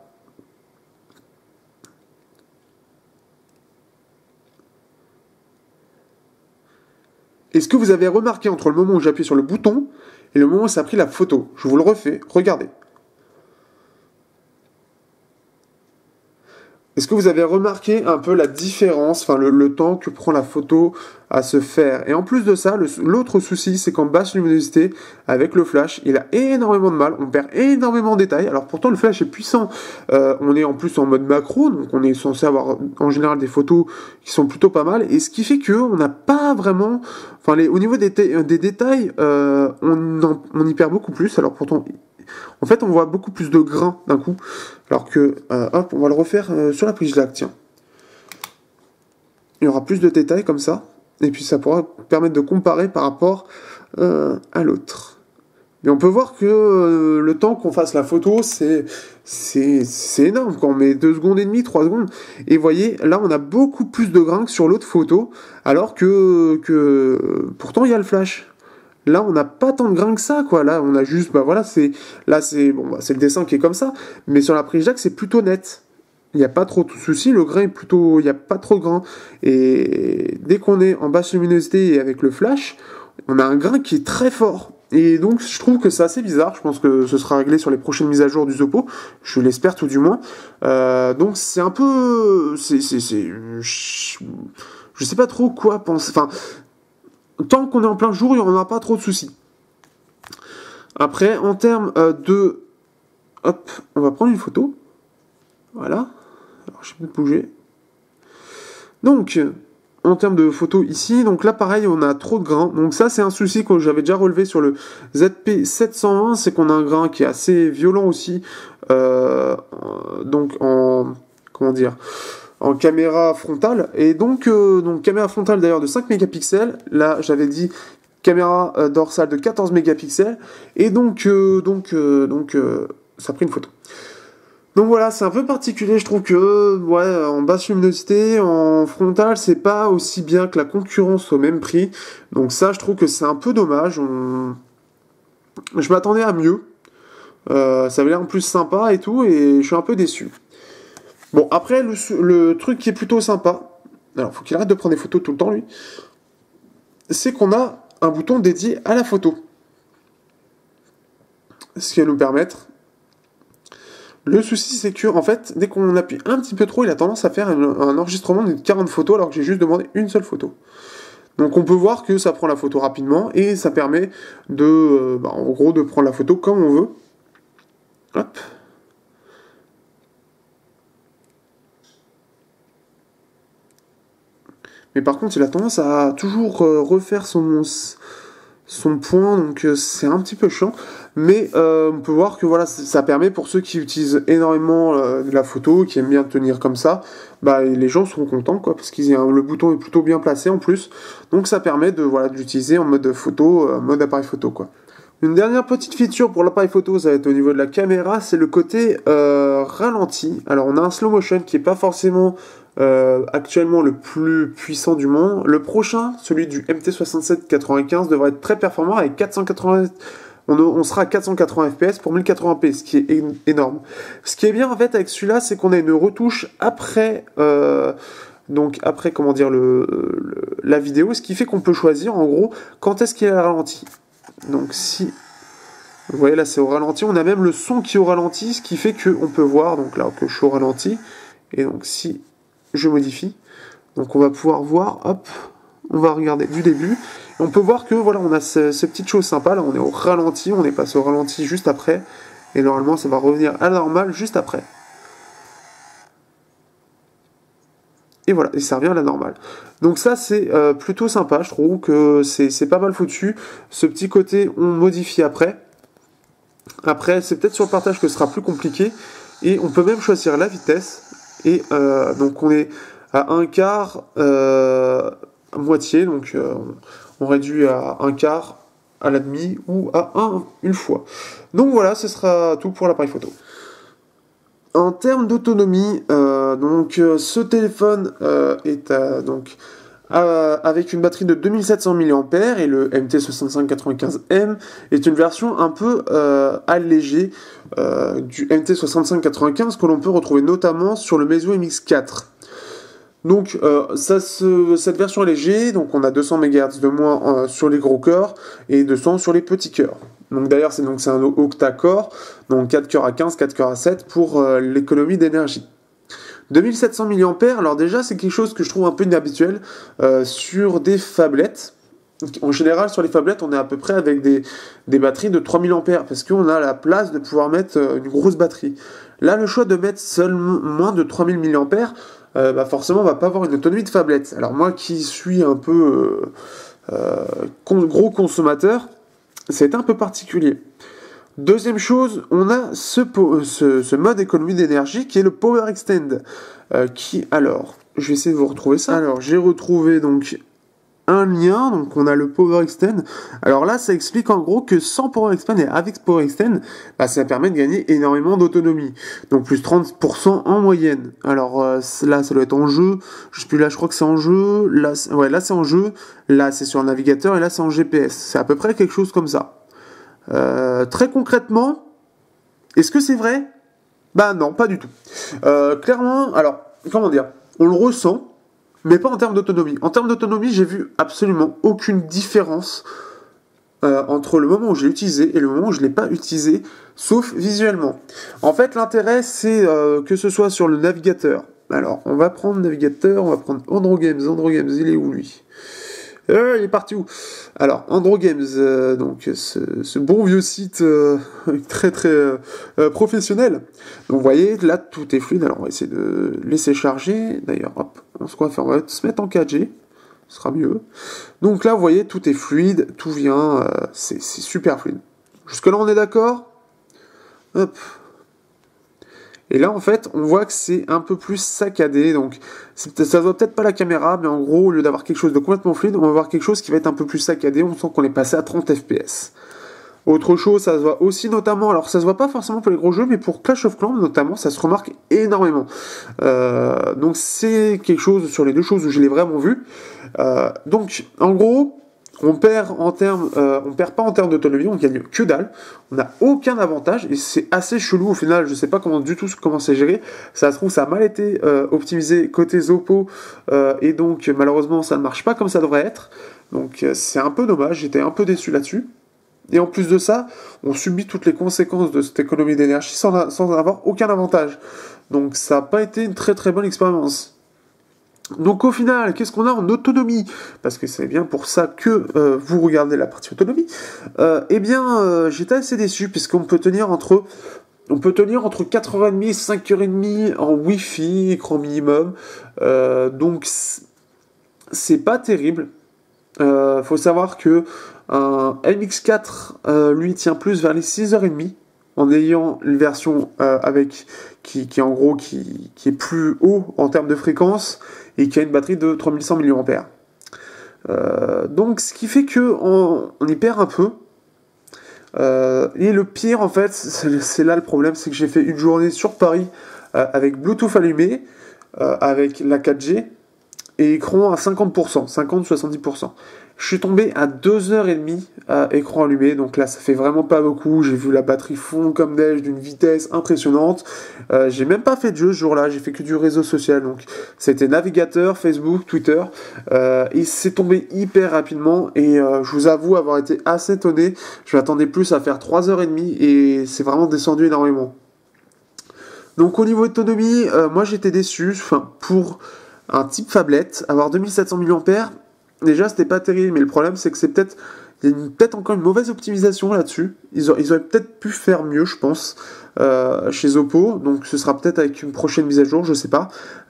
Est-ce que vous avez remarqué entre le moment où j'ai appuyé sur le bouton et le moment où ça a pris la photo? Je vous le refais, regardez. Est-ce que vous avez remarqué un peu la différence, enfin le, le temps que prend la photo à se faire? Et en plus de ça, l'autre souci, c'est qu'en basse luminosité, avec le flash, il a énormément de mal, on perd énormément de détails. Alors pourtant, le flash est puissant. Euh, on est en plus en mode macro, donc on est censé avoir en général des photos qui sont plutôt pas mal. Et ce qui fait que on n'a pas vraiment, enfin les, au niveau des, des détails, euh, on, en, on y perd beaucoup plus. Alors pourtant, en fait, on voit beaucoup plus de grains d'un coup. Alors que, euh, hop, on va le refaire euh, sur la prise lac, tiens. Il y aura plus de détails comme ça. Et puis ça pourra permettre de comparer par rapport euh, à l'autre. Mais on peut voir que euh, le temps qu'on fasse la photo, c'est c'est énorme. Quand on met deux secondes et demie, trois secondes. Et vous voyez, là, on a beaucoup plus de grains que sur l'autre photo. Alors que, que pourtant, il y a le flash. Là, on n'a pas tant de grains que ça, quoi. Là, on a juste, bah voilà, c'est, là, c'est, bon, bah, c'est le dessin qui est comme ça. Mais sur la prise jack, c'est plutôt net. Il n'y a pas trop de soucis. Le grain est plutôt, il n'y a pas trop de grains. Et dès qu'on est en basse luminosité et avec le flash, on a un grain qui est très fort. Et donc, je trouve que c'est assez bizarre. Je pense que ce sera réglé sur les prochaines mises à jour du Zoppo. Je l'espère tout du moins. Euh, donc, c'est un peu, c'est, c'est, c'est, je, je sais pas trop quoi penser. Enfin, tant qu'on est en plein jour, il n'y en a pas trop de soucis. Après, en termes euh, de... Hop, on va prendre une photo. Voilà. Alors, je vais peut-être bouger. Donc, en termes de photo ici, donc là, pareil, on a trop de grains. Donc ça, c'est un souci que j'avais déjà relevé sur le Z P sept cent un. C'est qu'on a un grain qui est assez violent aussi. Euh, donc, en... Comment dire en caméra frontale, et donc, euh, donc caméra frontale d'ailleurs de cinq mégapixels, là j'avais dit caméra euh, dorsale de quatorze mégapixels, et donc, euh, donc, euh, donc euh, ça a pris une photo. Donc voilà, c'est un peu particulier, je trouve que ouais, en basse luminosité, en frontale, c'est pas aussi bien que la concurrence au même prix, donc ça je trouve que c'est un peu dommage, on... je m'attendais à mieux, euh, ça avait l'air en plus sympa et tout, et je suis un peu déçu. Bon, après, le, le truc qui est plutôt sympa, alors faut qu'il arrête de prendre des photos tout le temps, lui, c'est qu'on a un bouton dédié à la photo. Ce qui va nous permettre... Le souci, c'est que, en fait, dès qu'on appuie un petit peu trop, il a tendance à faire un, un enregistrement de quarante photos, alors que j'ai juste demandé une seule photo. Donc on peut voir que ça prend la photo rapidement, et ça permet de, euh, bah, en gros, de prendre la photo comme on veut. Hop. Mais par contre, il a tendance à toujours euh, refaire son, son point, donc euh, c'est un petit peu chiant. Mais euh, on peut voir que voilà, ça permet pour ceux qui utilisent énormément euh, la photo, qui aiment bien tenir comme ça, bah les gens seront contents, quoi, parce que le bouton est plutôt bien placé en plus. Donc ça permet de voilà de l'utiliser en mode photo, euh, mode appareil photo, quoi. Une dernière petite feature pour l'appareil photo, ça va être au niveau de la caméra, c'est le côté euh, ralenti. Alors on a un slow motion qui est pas forcément euh, actuellement le plus puissant du monde. Le prochain, celui du M T soixante-sept quatre-vingt-quinze, devrait être très performant avec quatre cent quatre-vingts. On, on sera à quatre cent quatre-vingts F P S pour mille quatre-vingts p, ce qui est énorme. Ce qui est bien en fait avec celui-là, c'est qu'on a une retouche après. Euh, Donc après, comment dire, le, le, la vidéo, ce qui fait qu'on peut choisir en gros quand est-ce qu'il est ralenti. Donc si, vous voyez là c'est au ralenti, on a même le son qui est au ralenti, ce qui fait qu'on peut voir, donc là que je suis au ralenti, et donc si je modifie, donc on va pouvoir voir, hop, on va regarder du début, et on peut voir que voilà, on a ces, ces petites choses sympas, là on est au ralenti, on est passé au ralenti juste après, et normalement ça va revenir à la normale juste après. Et voilà, et ça revient à la normale. Donc ça, c'est euh, plutôt sympa, je trouve que c'est pas mal foutu. Ce petit côté, on modifie après. Après, c'est peut-être sur le partage que ce sera plus compliqué. Et on peut même choisir la vitesse. Et euh, donc on est à un quart, euh, à moitié. Donc euh, on réduit à un quart, à la demi ou à un une fois. Donc voilà, ce sera tout pour l'appareil photo. En termes d'autonomie, euh, donc euh, ce téléphone euh, est à, donc euh, avec une batterie de deux mille sept cents milliampères et le M T soixante-cinq quatre-vingt-quinze M est une version un peu euh, allégée euh, du M T soixante-cinq quatre-vingt-quinze que l'on peut retrouver notamment sur le Meizu M X quatre. Donc euh, ça se, cette version allégée, donc on a deux cents mégahertz de moins euh, sur les gros cœurs et deux cents sur les petits cœurs. Donc d'ailleurs c'est donc c'est un octa-core, donc quatre cœurs à quinze, quatre cœurs à sept pour euh, l'économie d'énergie. deux mille sept cents milliampères, alors déjà c'est quelque chose que je trouve un peu inhabituel euh, sur des phablettes. En général sur les phablettes on est à peu près avec des, des batteries de trois mille ampères parce qu'on a la place de pouvoir mettre une grosse batterie. Là le choix de mettre seulement moins de trois mille milliampères, euh, bah forcément on va pas avoir une autonomie de phablette. Alors moi qui suis un peu euh, euh, con, gros consommateur, c'est un peu particulier. Deuxième chose, on a ce, ce, ce mode économie d'énergie qui est le Power Extend. Euh, qui, alors, je vais essayer de vous retrouver ça. Alors, j'ai retrouvé donc un lien, donc on a le Power Extend. Alors là, ça explique en gros que sans Power Extend et avec Power Extend, bah, ça permet de gagner énormément d'autonomie. Donc plus trente pour cent en moyenne. Alors euh, là, ça doit être en jeu. Je sais plus, là, je crois que c'est en jeu. Là, ouais, là, c'est en jeu. Là, c'est sur le navigateur et là, c'est en G P S. C'est à peu près quelque chose comme ça. Euh, très concrètement, est-ce que c'est vrai? Bah non, pas du tout. Euh, clairement, alors, comment dire, on le ressent, mais pas en termes d'autonomie. En termes d'autonomie, j'ai vu absolument aucune différence euh, entre le moment où je l'ai utilisé et le moment où je ne l'ai pas utilisé, sauf visuellement. En fait, l'intérêt, c'est euh, que ce soit sur le navigateur. Alors, on va prendre le navigateur, on va prendre Androgames. Androgames, il est où, lui? Euh, il est parti où? Alors, Androgames, euh, donc ce, ce bon vieux site euh, très très euh, professionnel. Donc, vous voyez, là, tout est fluide. Alors, on va essayer de laisser charger. D'ailleurs, hop, on se, quoi faire, on va se mettre en quatre G. Ce sera mieux. Donc là, vous voyez, tout est fluide, tout vient, euh, c'est super fluide. Jusque-là, on est d'accord? Hop. Et là, en fait, on voit que c'est un peu plus saccadé. Donc, ça ne voit peut-être pas la caméra, mais en gros, au lieu d'avoir quelque chose de complètement fluide, on va voir quelque chose qui va être un peu plus saccadé. On sent qu'on est passé à trente F P S. Autre chose, ça se voit aussi notamment, alors ça se voit pas forcément pour les gros jeux, mais pour Clash of Clans notamment, ça se remarque énormément. Euh, donc, c'est quelque chose sur les deux choses où je l'ai vraiment vu. Euh, donc, en gros... On perd en termes, euh, on perd pas en termes d'autonomie, on gagne que dalle. On n'a aucun avantage et c'est assez chelou au final. Je sais pas comment du tout comment c'est géré. Ça se trouve ça a mal été euh, optimisé côté Zopo euh, et donc malheureusement ça ne marche pas comme ça devrait être. Donc euh, c'est un peu dommage. J'étais un peu déçu là-dessus. Et en plus de ça, on subit toutes les conséquences de cette économie d'énergie sans, sans avoir aucun avantage. Donc ça n'a pas été une très très bonne expérience. Donc au final, qu'est-ce qu'on a en autonomie? Parce que c'est bien pour ça que euh, vous regardez la partie autonomie. Euh, eh bien, euh, j'étais assez déçu puisqu'on peut tenir entre, on peut tenir entre quatre heures trente et cinq heures trente en Wi-Fi, écran minimum. Euh, donc c'est pas terrible. Euh, faut savoir que un M X quatre euh, lui tient plus vers les six heures trente. En ayant une version euh, avec qui, qui en gros qui, qui est plus haut en termes de fréquence et qui a une batterie de trois mille cent milliampères. Euh, donc ce qui fait que on, on y perd un peu. Euh, et le pire en fait, c'est là le problème, c'est que j'ai fait une journée sur Paris euh, avec Bluetooth allumé, euh, avec la quatre G et écran à cinquante pour cent, cinquante à soixante-dix pour cent. Je suis tombé à deux heures trente à écran allumé, donc là ça fait vraiment pas beaucoup. J'ai vu la batterie fondre comme neige d'une vitesse impressionnante. Euh, j'ai même pas fait de jeu ce jour-là, j'ai fait que du réseau social. Donc c'était navigateur, Facebook, Twitter, euh, et c'est tombé hyper rapidement. Et euh, je vous avoue avoir été assez étonné. Je m'attendais plus à faire trois heures trente et c'est vraiment descendu énormément. Donc au niveau autonomie, euh, moi j'étais déçu. Enfin pour un type phablette, avoir deux mille sept cents milliampères. Déjà, c'était pas terrible, mais le problème, c'est que c'est peut-être, il y a peut-être encore une mauvaise optimisation là-dessus. Ils, auraient, ils auraient peut-être pu faire mieux, je pense, euh, chez Oppo. Donc, ce sera peut-être avec une prochaine mise à jour, je sais pas.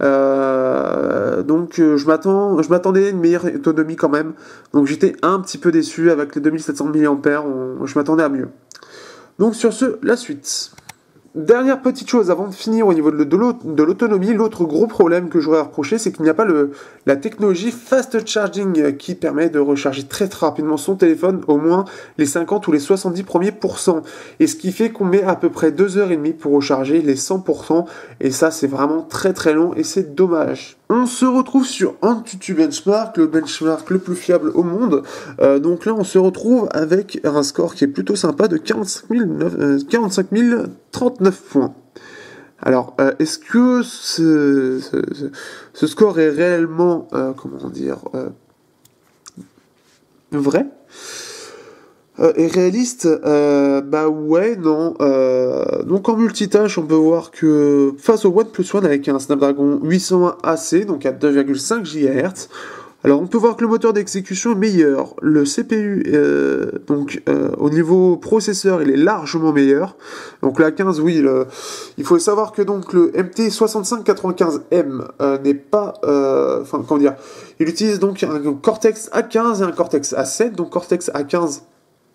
Euh, donc, euh, je m'attends, je m'attendais à une meilleure autonomie quand même. Donc, j'étais un petit peu déçu avec les deux mille sept cents milliampères. On, je m'attendais à mieux. Donc, sur ce, la suite. Dernière petite chose avant de finir au niveau de l'autonomie, l'autre gros problème que j'aurais à reprocher, c'est qu'il n'y a pas le, la technologie fast charging qui permet de recharger très très rapidement son téléphone, au moins les cinquante ou les soixante-dix premiers pourcents. Et ce qui fait qu'on met à peu près deux heures trente pour recharger les cent pour cent. Et ça, c'est vraiment très très long et c'est dommage. On se retrouve sur Antutu Benchmark, le benchmark le plus fiable au monde. Euh, donc là, on se retrouve avec un score qui est plutôt sympa de quarante-cinq mille trente-neuf points. Alors, euh, est-ce que ce, ce, ce score est réellement, euh, comment dire, euh, vrai? Euh, et réaliste, euh, bah ouais, non. Euh, donc en multitâche, on peut voir que face au OnePlus One avec un Snapdragon huit cent un A C, donc à deux virgule cinq gigahertz, alors on peut voir que le moteur d'exécution est meilleur. Le C P U, euh, donc euh, au niveau processeur, il est largement meilleur. Donc le A quinze, oui, le, il faut savoir que donc le M T soixante-cinq quatre-vingt-quinze M euh, n'est pas, euh, enfin comment dire, il utilise donc un Cortex A quinze et un Cortex A sept. Donc Cortex A quinze,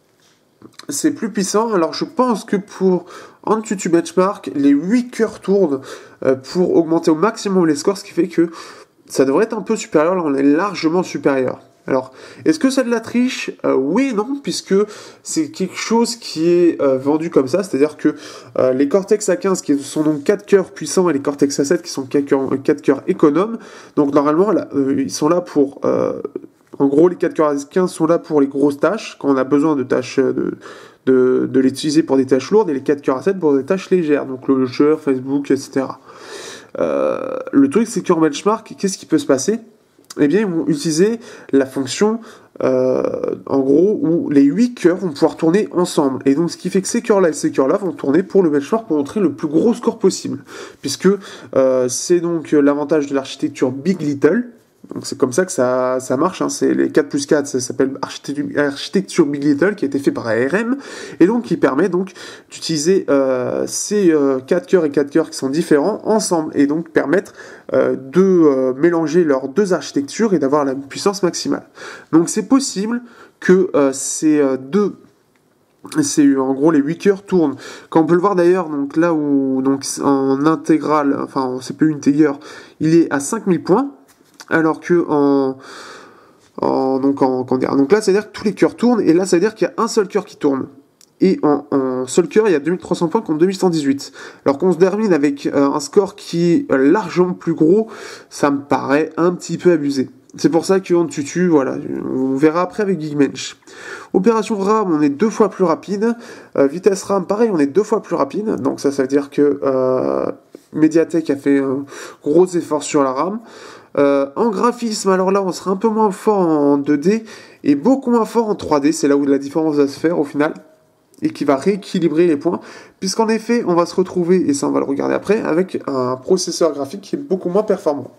c'est plus puissant. Alors je pense que pour AnTuTu Benchmark, les huit cœurs tournent euh, pour augmenter au maximum les scores, ce qui fait que ça devrait être un peu supérieur. Là on est largement supérieur. Alors, est-ce que c'est de la triche? euh, Oui et non, puisque c'est quelque chose qui est euh, vendu comme ça, c'est-à-dire que euh, les Cortex A quinze qui sont donc quatre cœurs puissants et les Cortex A sept qui sont quatre cœurs, quatre cœurs économes, donc normalement là, euh, ils sont là pour... Euh, En gros, les quatre cœurs A quinze sont là pour les grosses tâches, quand on a besoin de tâches de, de, de l'utiliser pour des tâches lourdes, et les quatre cœurs A sept pour des tâches légères, donc le jeu, Facebook, et cetera. Euh, le truc, c'est qu'en benchmark, qu'est-ce qui peut se passer? Eh bien, ils vont utiliser la fonction, euh, en gros, où les huit cœurs vont pouvoir tourner ensemble. Et donc, ce qui fait que ces cœurs-là et ces cœurs-là vont tourner pour le benchmark pour montrer le plus gros score possible. Puisque euh, c'est donc l'avantage de l'architecture Big Little. Donc c'est comme ça que ça, ça marche, hein. C'est les quatre plus quatre, ça s'appelle architecture, architecture Big Little, qui a été fait par A R M, et donc qui permet donc d'utiliser euh, ces euh, quatre cœurs et quatre cœurs qui sont différents ensemble, et donc permettre euh, de euh, mélanger leurs deux architectures et d'avoir la puissance maximale. Donc c'est possible que euh, ces euh, deux... C'est en gros les huit cœurs tournent. Quand on peut le voir d'ailleurs, donc là où donc en intégrale, enfin en C P U Integer, il est à cinq mille points, alors que en, en donc en comment dire, donc là c'est à dire que tous les cœurs tournent, et là ça veut dire qu'il y a un seul cœur qui tourne, et en, en seul cœur il y a deux mille trois cents points contre deux mille cent dix-huit. Alors qu'on se termine avec euh, un score qui est largement plus gros, ça me paraît un petit peu abusé. C'est pour ça qu'on tutu, voilà, on verra après avec Geekbench. Opération RAM, on est deux fois plus rapide. Euh, vitesse RAM, pareil, on est deux fois plus rapide. Donc ça, ça veut dire que euh, Mediatek a fait un gros effort sur la RAM. Euh, en graphisme, alors là, on sera un peu moins fort en deux D et beaucoup moins fort en trois D. C'est là où la différence va se faire au final et qui va rééquilibrer les points. Puisqu'en effet, on va se retrouver, et ça on va le regarder après, avec un processeur graphique qui est beaucoup moins performant.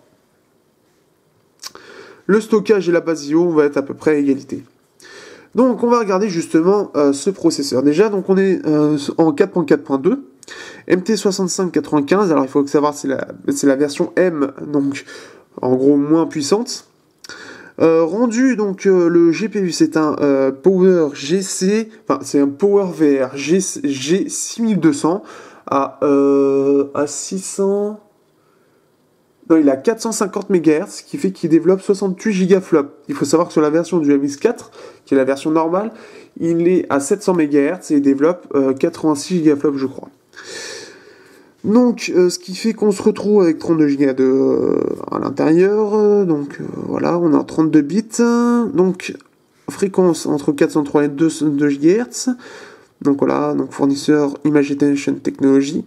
Le stockage et la base I O, on va être à peu près à égalité. Donc on va regarder justement euh, ce processeur. Déjà, donc on est euh, en quatre point quatre point deux, M T soixante-cinq quatre-vingt-quinze. Alors il faut savoir, c'est la, c'est la version M, donc en gros moins puissante. Euh, rendu, donc euh, le G P U, c'est un euh, Power G C, enfin c'est un Power V R G, G six mille deux cents à, euh, à six cents... Non, il a quatre cent cinquante mégahertz, ce qui fait qu'il développe soixante-huit gigaflops. Il faut savoir que sur la version du M X quatre, qui est la version normale, il est à sept cents mégahertz et il développe euh, quatre-vingt-six gigaflops, je crois. Donc, euh, ce qui fait qu'on se retrouve avec trente-deux gigas de, euh, à l'intérieur. Euh, donc, euh, voilà, on a trente-deux bits. Donc, fréquence entre quatre cent trois et deux gigahertz. Donc, voilà, donc fournisseur Imagination Technology.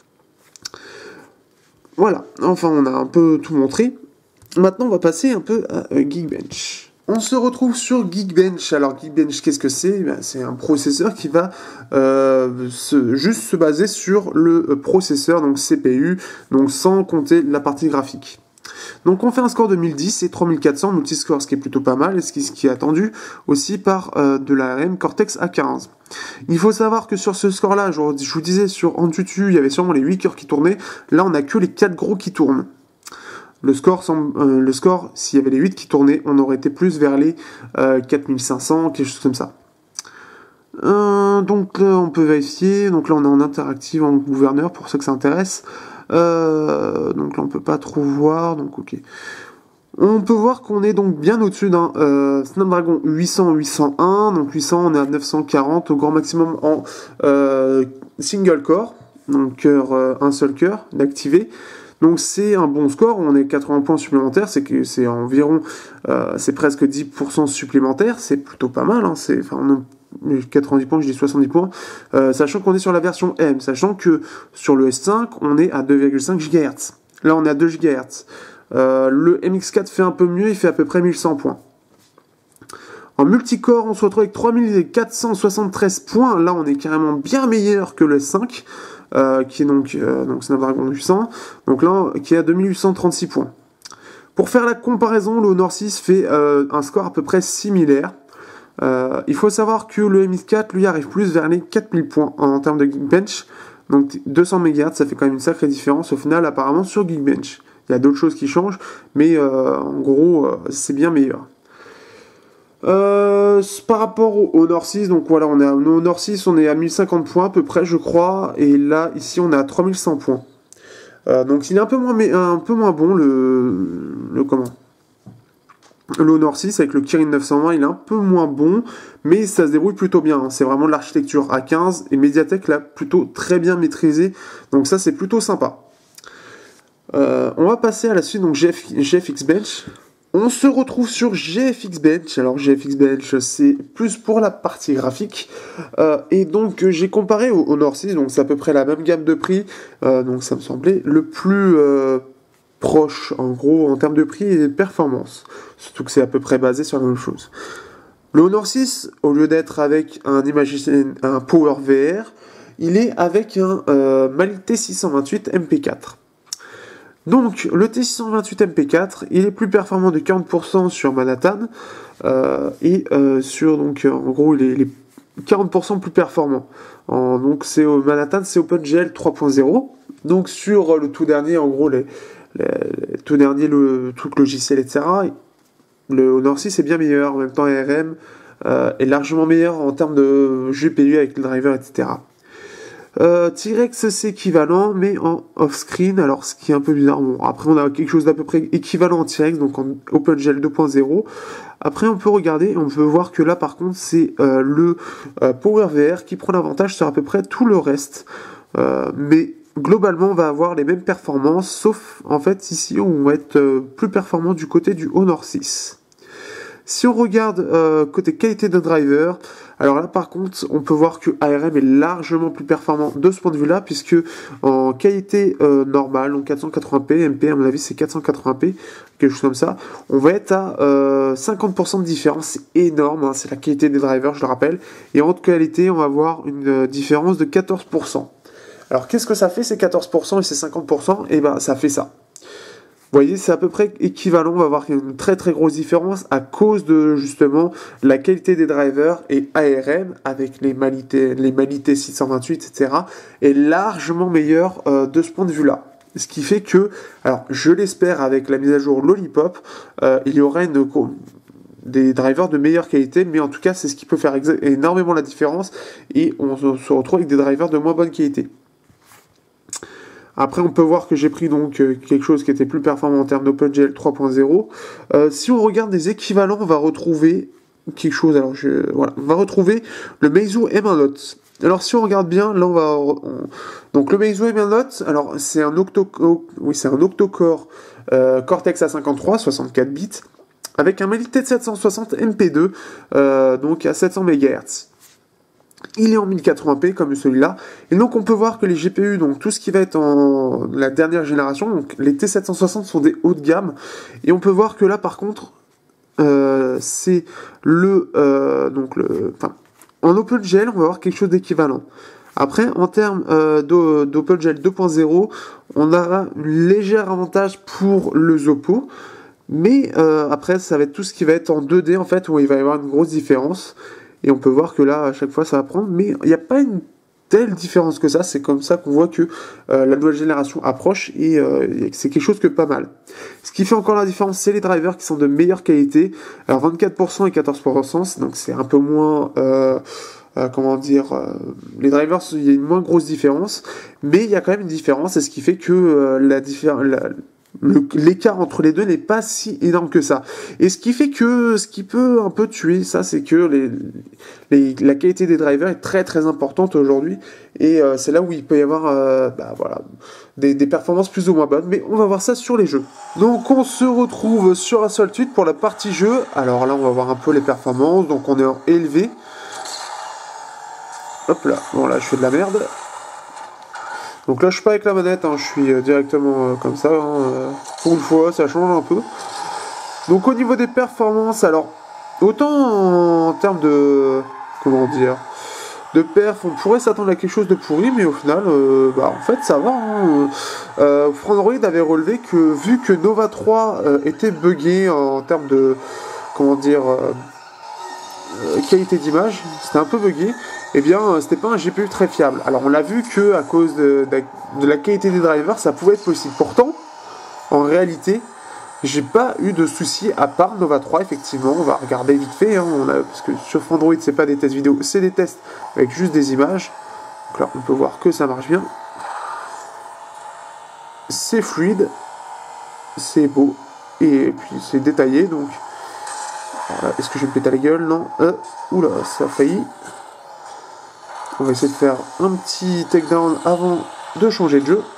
Voilà, enfin on a un peu tout montré. Maintenant on va passer un peu à euh, Geekbench. On se retrouve sur Geekbench. Alors Geekbench, qu'est-ce que c'est? Ben, c'est un processeur qui va euh, se, juste se baser sur le processeur, donc C P U, donc sans compter la partie graphique. Donc on fait un score de mille dix et trois mille quatre cents multiscore, ce qui est plutôt pas mal, et ce qui, ce qui est attendu aussi par euh, de la A R M Cortex A quinze. Il faut savoir que sur ce score-là, je vous disais sur AnTuTu, il y avait sûrement les huit cœurs qui tournaient, là on a que les quatre gros qui tournent. Le score, euh, le score, s'il y avait les huit qui tournaient, on aurait été plus vers les euh, quatre mille cinq cents, quelque chose comme ça. Euh, donc là on peut vérifier, donc là on est en interactive en gouverneur pour ceux que ça intéresse. Euh, donc là on peut pas trop voir, donc ok. On peut voir qu'on est donc bien au-dessus d'un euh, Snapdragon huit cents huit cent un, donc huit cents on est à neuf cent quarante au grand maximum en euh, single core, donc cœur, euh, un seul cœur d'activer. Donc c'est un bon score, on est quatre-vingts points supplémentaires, c'est que c'est environ, euh, c'est presque dix pour cent supplémentaires, c'est plutôt pas mal, hein, c'est, enfin, on a quatre-vingt-dix points, je dis soixante-dix points, euh, sachant qu'on est sur la version M, sachant que sur le S cinq, on est à deux virgule cinq gigahertz. Là, on est à deux gigahertz. Euh, le M X quatre fait un peu mieux, il fait à peu près mille cent points. En multicore, on se retrouve avec trois mille quatre cent soixante-treize points. Là, on est carrément bien meilleur que le S cinq, euh, qui est donc, euh, donc Snapdragon huit cents. Donc là, qui est à deux mille huit cent trente-six points. Pour faire la comparaison, le Honor six fait euh, un score à peu près similaire. Euh, il faut savoir que le M X quatre, lui, arrive plus vers les quatre mille points en, en termes de Geekbench. Donc deux cents mégahertz, ça fait quand même une sacrée différence au final, apparemment, sur Geekbench. Il y a d'autres choses qui changent, mais euh, en gros, euh, c'est bien meilleur. Euh, par rapport au Honor six, donc voilà, on est à, au Honor six, on est à mille cinquante points à peu près, je crois, et là, ici, on est à trois mille cent points. Euh, donc il est un peu moins, mais, un peu moins bon, le, le comment le Honor six avec le Kirin neuf cent vingt, il est un peu moins bon, mais ça se débrouille plutôt bien. Hein. C'est vraiment de l'architecture A quinze, et Mediatek l'a plutôt très bien maîtrisé, donc ça, c'est plutôt sympa. Euh, on va passer à la suite, donc G F X Bench. On se retrouve sur G F X Bench. Alors G F X Bench, c'est plus pour la partie graphique. Euh, et donc j'ai comparé au Honor six, donc c'est à peu près la même gamme de prix. Euh, donc ça me semblait le plus euh, proche, en gros, en termes de prix et de performance. Surtout que c'est à peu près basé sur la même chose. Le Honor six, au lieu d'être avec un Imagen, un Power V R, il est avec un euh, Mali T six cent vingt-huit M P quatre. Donc, le T six cent vingt-huit M P quatre, il est plus performant de quarante pour cent sur Manhattan, euh, et euh, sur, donc, en gros, il est, il est quarante pour cent plus performant. En, donc, c'est au Manhattan, c'est OpenGL trois point zéro. Donc, sur le tout dernier, en gros, les, les, les tout dernier, le truc logiciel, et cetera, le Honor six est bien meilleur. En même temps, A R M euh, est largement meilleur en termes de G P U avec le driver, et cetera. Euh, T-Rex c'est équivalent mais en off-screen, alors ce qui est un peu bizarre. Bon, après on a quelque chose d'à peu près équivalent en T-Rex, donc en OpenGL deux point zéro. Après on peut regarder, on peut voir que là par contre c'est euh, le euh, Power V R qui prend l'avantage sur à peu près tout le reste. Euh, mais globalement on va avoir les mêmes performances, sauf en fait ici on va être euh, plus performant du côté du Honor six. Si on regarde euh, côté qualité de driver, alors là par contre on peut voir que A R M est largement plus performant de ce point de vue là, puisque en qualité euh, normale, donc quatre cent quatre-vingts p, M P à mon avis c'est quatre cent quatre-vingts p, quelque chose comme ça, on va être à euh, cinquante pour cent de différence, c'est énorme, hein, c'est la qualité des drivers je le rappelle, et en haute qualité on va avoir une euh, différence de quatorze pour cent. Alors qu'est-ce que ça fait ces quatorze pour cent et ces cinquante pour cent? Et ben ça fait ça. Vous voyez, c'est à peu près équivalent, on va voir qu'il y a une très très grosse différence à cause de justement la qualité des drivers, et A R M avec les Mali T, les Mali T six cent vingt-huit, et cetera est largement meilleur euh, de ce point de vue-là. Ce qui fait que, alors je l'espère avec la mise à jour Lollipop, euh, il y aura une, des drivers de meilleure qualité, mais en tout cas c'est ce qui peut faire énormément la différence, et on se retrouve avec des drivers de moins bonne qualité. Après, on peut voir que j'ai pris donc euh, quelque chose qui était plus performant en termes d'OpenGL trois point zéro. Euh, si on regarde des équivalents, on va retrouver quelque chose. Alors, je, voilà, on va retrouver le Meizu M un Note. Alors, si on regarde bien, là, on va on, donc le Meizu M un Note. Alors, c'est un octo, oui, c'est un octo-core euh, Cortex A cinquante-trois, soixante-quatre bits, avec un Mali T sept cent soixante M P deux, euh, donc à sept cents mégahertz. Il est en mille quatre-vingts p comme celui-là, et donc on peut voir que les G P U, donc tout ce qui va être en la dernière génération, donc les T sept cent soixante sont des hauts de gamme, et on peut voir que là par contre, euh, c'est le, euh, donc le, enfin, en OpenGL on va avoir quelque chose d'équivalent. Après, en termes euh, d'OpenGL deux point zéro, on a un léger avantage pour le Zopo, mais euh, après ça va être tout ce qui va être en deux D en fait, où il va y avoir une grosse différence. Et on peut voir que là, à chaque fois, ça va prendre. Mais il n'y a pas une telle différence que ça. C'est comme ça qu'on voit que euh, la nouvelle génération approche. Et, euh, et c'est quelque chose que pas mal. Ce qui fait encore la différence, c'est les drivers qui sont de meilleure qualité. Alors vingt-quatre pour cent et quatorze pour cent. Donc c'est un peu moins... Euh, euh, comment dire... Euh, les drivers, il y a une moins grosse différence. Mais il y a quand même une différence. Et ce qui fait que euh, la différence... l'écart entre les deux n'est pas si énorme que ça. Et ce qui fait que, ce qui peut un peu tuer ça, c'est que les, les, la qualité des drivers est très très importante aujourd'hui, et euh, c'est là où il peut y avoir euh, bah, voilà, des, des performances plus ou moins bonnes, mais on va voir ça sur les jeux. Donc on se retrouve sur Assault huit pour la partie jeu. Alors là on va voir un peu les performances, donc on est en élevé. Hop là, bon là je fais de la merde. Donc là je suis pas avec la manette, hein, je suis directement euh, comme ça, hein, euh, pour une fois ça change un peu. Donc au niveau des performances, alors autant en termes de... comment dire... de perf, on pourrait s'attendre à quelque chose de pourri, mais au final, euh, bah, en fait, ça va. Hein. Euh, Frandroid avait relevé que, vu que Nova trois euh, était buggé en termes de, comment dire, euh, euh, qualité d'image, c'était un peu buggé, et eh bien, euh, c'était pas un G P U très fiable. Alors, on l'a vu que à cause de, de, de la qualité des drivers, ça pouvait être possible. Pourtant, en réalité, j'ai pas eu de soucis à part Nova trois, effectivement. On va regarder vite fait, hein, on a, parce que sur Frandroid, c'est pas des tests vidéo, c'est des tests avec juste des images. Donc là, on peut voir que ça marche bien. C'est fluide, c'est beau, et puis c'est détaillé, donc... Voilà. Est-ce que je vais me péter la gueule? Non. Euh, oula, ça a failli. On va essayer de faire un petit takedown avant de changer de jeu.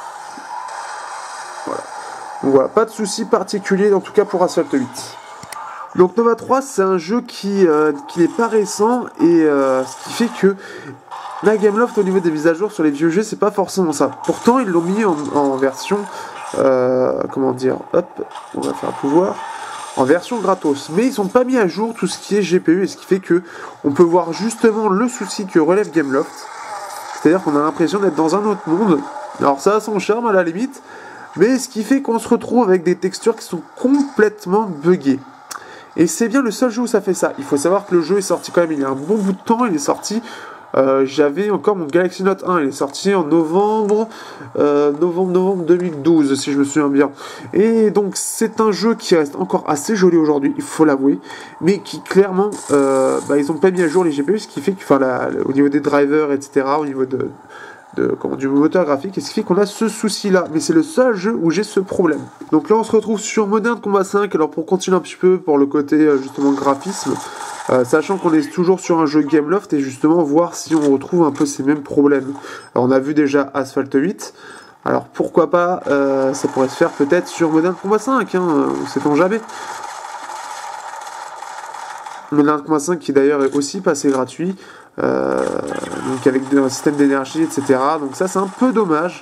Voilà. Donc voilà, pas de souci particulier en tout cas pour Asphalt huit. Donc Nova trois, c'est un jeu qui, euh, qui n'est pas récent, et euh, ce qui fait que la Gameloft au niveau des mises à jour sur les vieux jeux, c'est pas forcément ça. Pourtant ils l'ont mis en, en version, euh, comment dire, hop, on va faire pouvoir, en version gratos, mais ils sont pas mis à jour tout ce qui est G P U, et ce qui fait que on peut voir justement le souci que relève Gameloft, c'est-à-dire qu'on a l'impression d'être dans un autre monde. Alors ça a son charme à la limite, mais ce qui fait qu'on se retrouve avec des textures qui sont complètement buggées. Et c'est bien le seul jeu où ça fait ça. Il faut savoir que le jeu est sorti quand même il y a un bon bout de temps. Il est sorti, euh, j'avais encore mon Galaxy Note un. Il est sorti en novembre, euh, novembre, novembre deux mille douze, si je me souviens bien. Et donc c'est un jeu qui reste encore assez joli aujourd'hui, il faut l'avouer. Mais qui clairement, euh, bah, ils n'ont pas mis à jour les G P U, ce qui fait que, enfin, la, au niveau des drivers, et cetera, au niveau de... De, comment, du moteur graphique, et ce qui fait qu'on a ce souci là, mais c'est le seul jeu où j'ai ce problème. Donc là on se retrouve sur Modern Combat cinq. Alors pour continuer un petit peu pour le côté euh, justement graphisme, euh, sachant qu'on est toujours sur un jeu Gameloft, et justement voir si on retrouve un peu ces mêmes problèmes. Alors on a vu déjà Asphalt huit, alors pourquoi pas, euh, ça pourrait se faire peut-être sur Modern Combat cinq, hein, on sait-on jamais. Modern Combat cinq qui d'ailleurs est aussi passé gratuit, euh, donc avec un système d'énergie, et cetera. Donc ça c'est un peu dommage.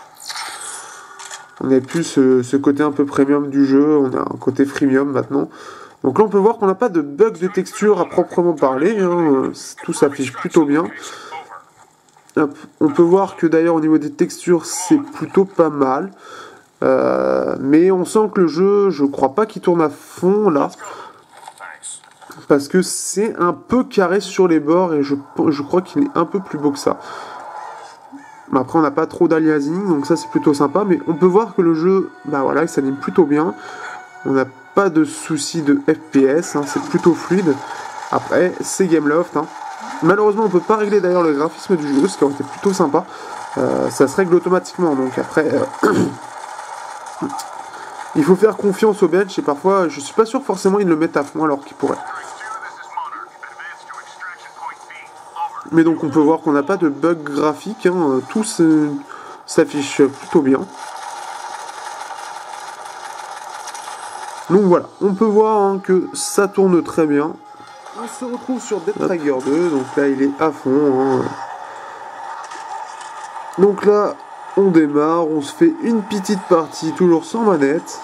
On a plus ce, ce côté un peu premium du jeu, on a un côté freemium maintenant. Donc là on peut voir qu'on n'a pas de bug de texture à proprement parler, hein. Tout s'affiche plutôt bien. Hop. On peut voir que d'ailleurs au niveau des textures c'est plutôt pas mal. Euh, mais on sent que le jeu, je crois pas qu'il tourne à fond là. Parce que c'est un peu carré sur les bords, et je, je crois qu'il est un peu plus beau que ça. Après on n'a pas trop d'aliasing, donc ça c'est plutôt sympa, mais on peut voir que le jeu, bah voilà, il s'anime plutôt bien. On n'a pas de soucis de F P S, hein, c'est plutôt fluide. Après c'est Gameloft, hein. Malheureusement on peut pas régler d'ailleurs le graphisme du jeu, ce qui aurait été plutôt sympa. Euh, ça se règle automatiquement, donc après... Euh... il faut faire confiance au bench, et parfois je suis pas sûr forcément ils le mettent à fond alors qu'ils pourraient. Mais donc on peut voir qu'on n'a pas de bug graphique, hein, tout s'affiche plutôt bien. Donc voilà, on peut voir hein, que ça tourne très bien. On se retrouve sur Dead Trigger deux, donc là il est à fond. Hein. Donc là on démarre, on se fait une petite partie, toujours sans manette.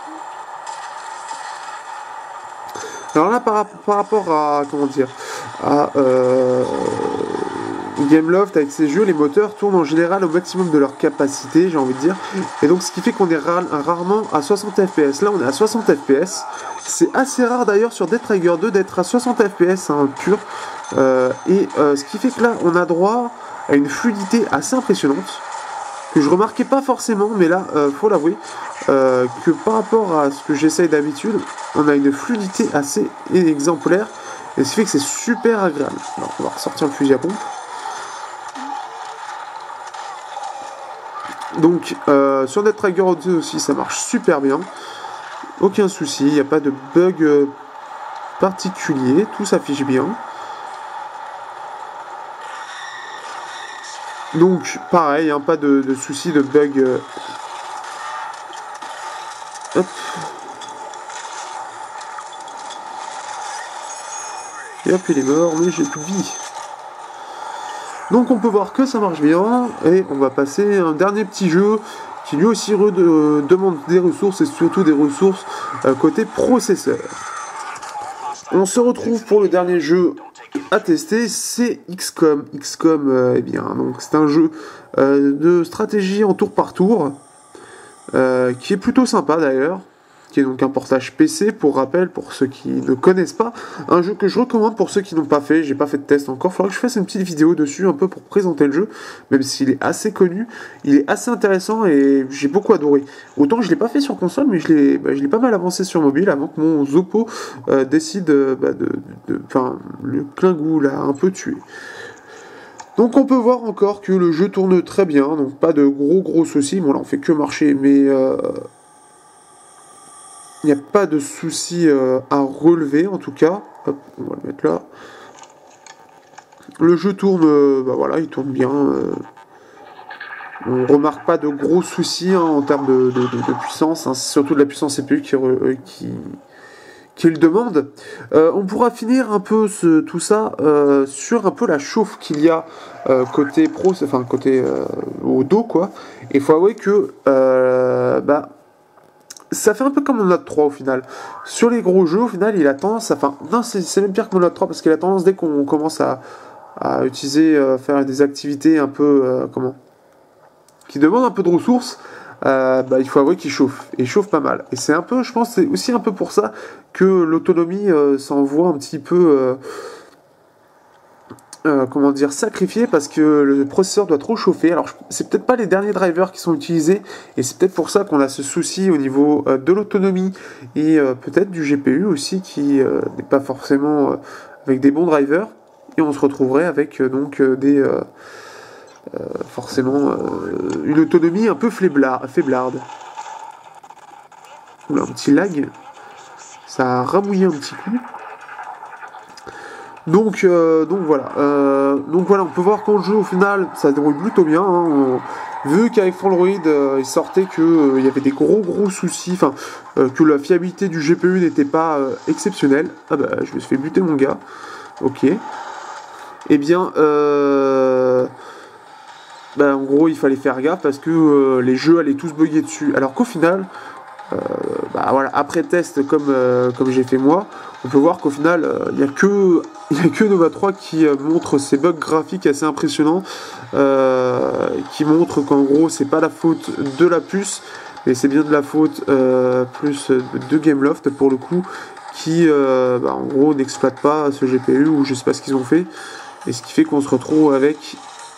Alors là par, par rapport à, comment dire, à euh, Gameloft avec ses jeux, les moteurs tournent en général au maximum de leur capacité, j'ai envie de dire, et donc ce qui fait qu'on est ra rarement à soixante F P S. Là on est à soixante F P S, c'est assez rare d'ailleurs sur Dead Trigger deux d'être à soixante F P S hein, pur, euh, et euh, ce qui fait que là on a droit à une fluidité assez impressionnante, que je remarquais pas forcément, mais là euh, faut l'avouer, euh, que par rapport à ce que j'essaye d'habitude, on a une fluidité assez exemplaire, et ce qui fait que c'est super agréable. Alors on va ressortir le fusil à pompe. Donc euh, sur Dead Trigger deux aussi ça marche super bien, aucun souci, il n'y a pas de bug euh, particulier, tout s'affiche bien. Donc pareil, hein, pas de, de souci de bug. Euh... Hop. Et hop, il est mort, mais j'ai plus de vie. Donc on peut voir que ça marche bien, et on va passer à un dernier petit jeu qui lui aussi de, demande des ressources, et surtout des ressources euh, côté processeur. On se retrouve pour le dernier jeu à tester, c'est X COM. X COM, euh, eh bien, donc c'est un jeu euh, de stratégie en tour par tour, euh, qui est plutôt sympa d'ailleurs, qui est donc un portage P C, pour rappel, pour ceux qui ne connaissent pas. Un jeu que je recommande pour ceux qui n'ont pas fait, j'ai pas fait de test encore, il faudra que je fasse une petite vidéo dessus, un peu pour présenter le jeu, même s'il est assez connu, il est assez intéressant et j'ai beaucoup adoré. Autant je l'ai pas fait sur console, mais je l'ai bah, je l'ai pas mal avancé sur mobile, avant que mon Zoppo euh, décide euh, bah, de... Enfin, le Klingou l'a un peu tué. Donc on peut voir encore que le jeu tourne très bien, donc pas de gros gros soucis, bon là on fait que marcher, mais... Euh... Il n'y a pas de souci euh, à relever en tout cas. Hop, on va le mettre là. Le jeu tourne, euh, bah voilà, il tourne bien. Euh, on remarque pas de gros soucis hein, en termes de, de, de, de puissance. Hein, c'est surtout de la puissance C P U qui, euh, qui, qui le demande. Euh, on pourra finir un peu ce, tout ça euh, sur un peu la chauffe qu'il y a euh, côté pro, enfin côté euh, au dos quoi. Et il faut avouer que euh, bah ça fait un peu comme mon Note trois au final. Sur les gros jeux, au final, il a tendance à... Enfin, non, c'est même pire que mon Note trois, parce qu'il a tendance, dès qu'on commence à, à utiliser, euh, faire des activités un peu... Euh, comment qui demandent un peu de ressources, euh, bah, il faut avouer qu'il chauffe. Et il chauffe pas mal. Et c'est un peu, je pense, c'est aussi un peu pour ça que l'autonomie euh, s'envoie un petit peu... Euh, Euh, comment dire, sacrifié parce que le processeur doit trop chauffer. Alors c'est peut-être pas les derniers drivers qui sont utilisés et c'est peut-être pour ça qu'on a ce souci au niveau euh, de l'autonomie et euh, peut-être du G P U aussi qui euh, n'est pas forcément euh, avec des bons drivers et on se retrouverait avec euh, donc euh, des euh, euh, forcément euh, une autonomie un peu faiblarde. Oula, un petit lag, ça a ramouillé un petit coup. Donc, euh, donc voilà, euh, donc voilà, on peut voir qu'en jeu au final, ça se déroule plutôt bien. Hein, on, vu qu'avec Frandroid, euh, il sortait que euh, il y avait des gros gros soucis, enfin euh, que la fiabilité du G P U n'était pas euh, exceptionnelle. Ah bah, je me suis fait buter mon gars. Ok. Eh bien, euh, bah, en gros, il fallait faire gaffe parce que euh, les jeux allaient tous bugger dessus. Alors qu'au final, euh, bah voilà, après test comme euh, comme j'ai fait moi, on peut voir qu'au final, il n'y a que il n'y a que Nova trois qui euh, montre ces bugs graphiques assez impressionnants, euh, qui montre qu'en gros c'est pas la faute de la puce, mais c'est bien de la faute euh, plus de Gameloft pour le coup, qui euh, bah, en gros n'exploite pas ce G P U ou je sais pas ce qu'ils ont fait, et ce qui fait qu'on se retrouve avec,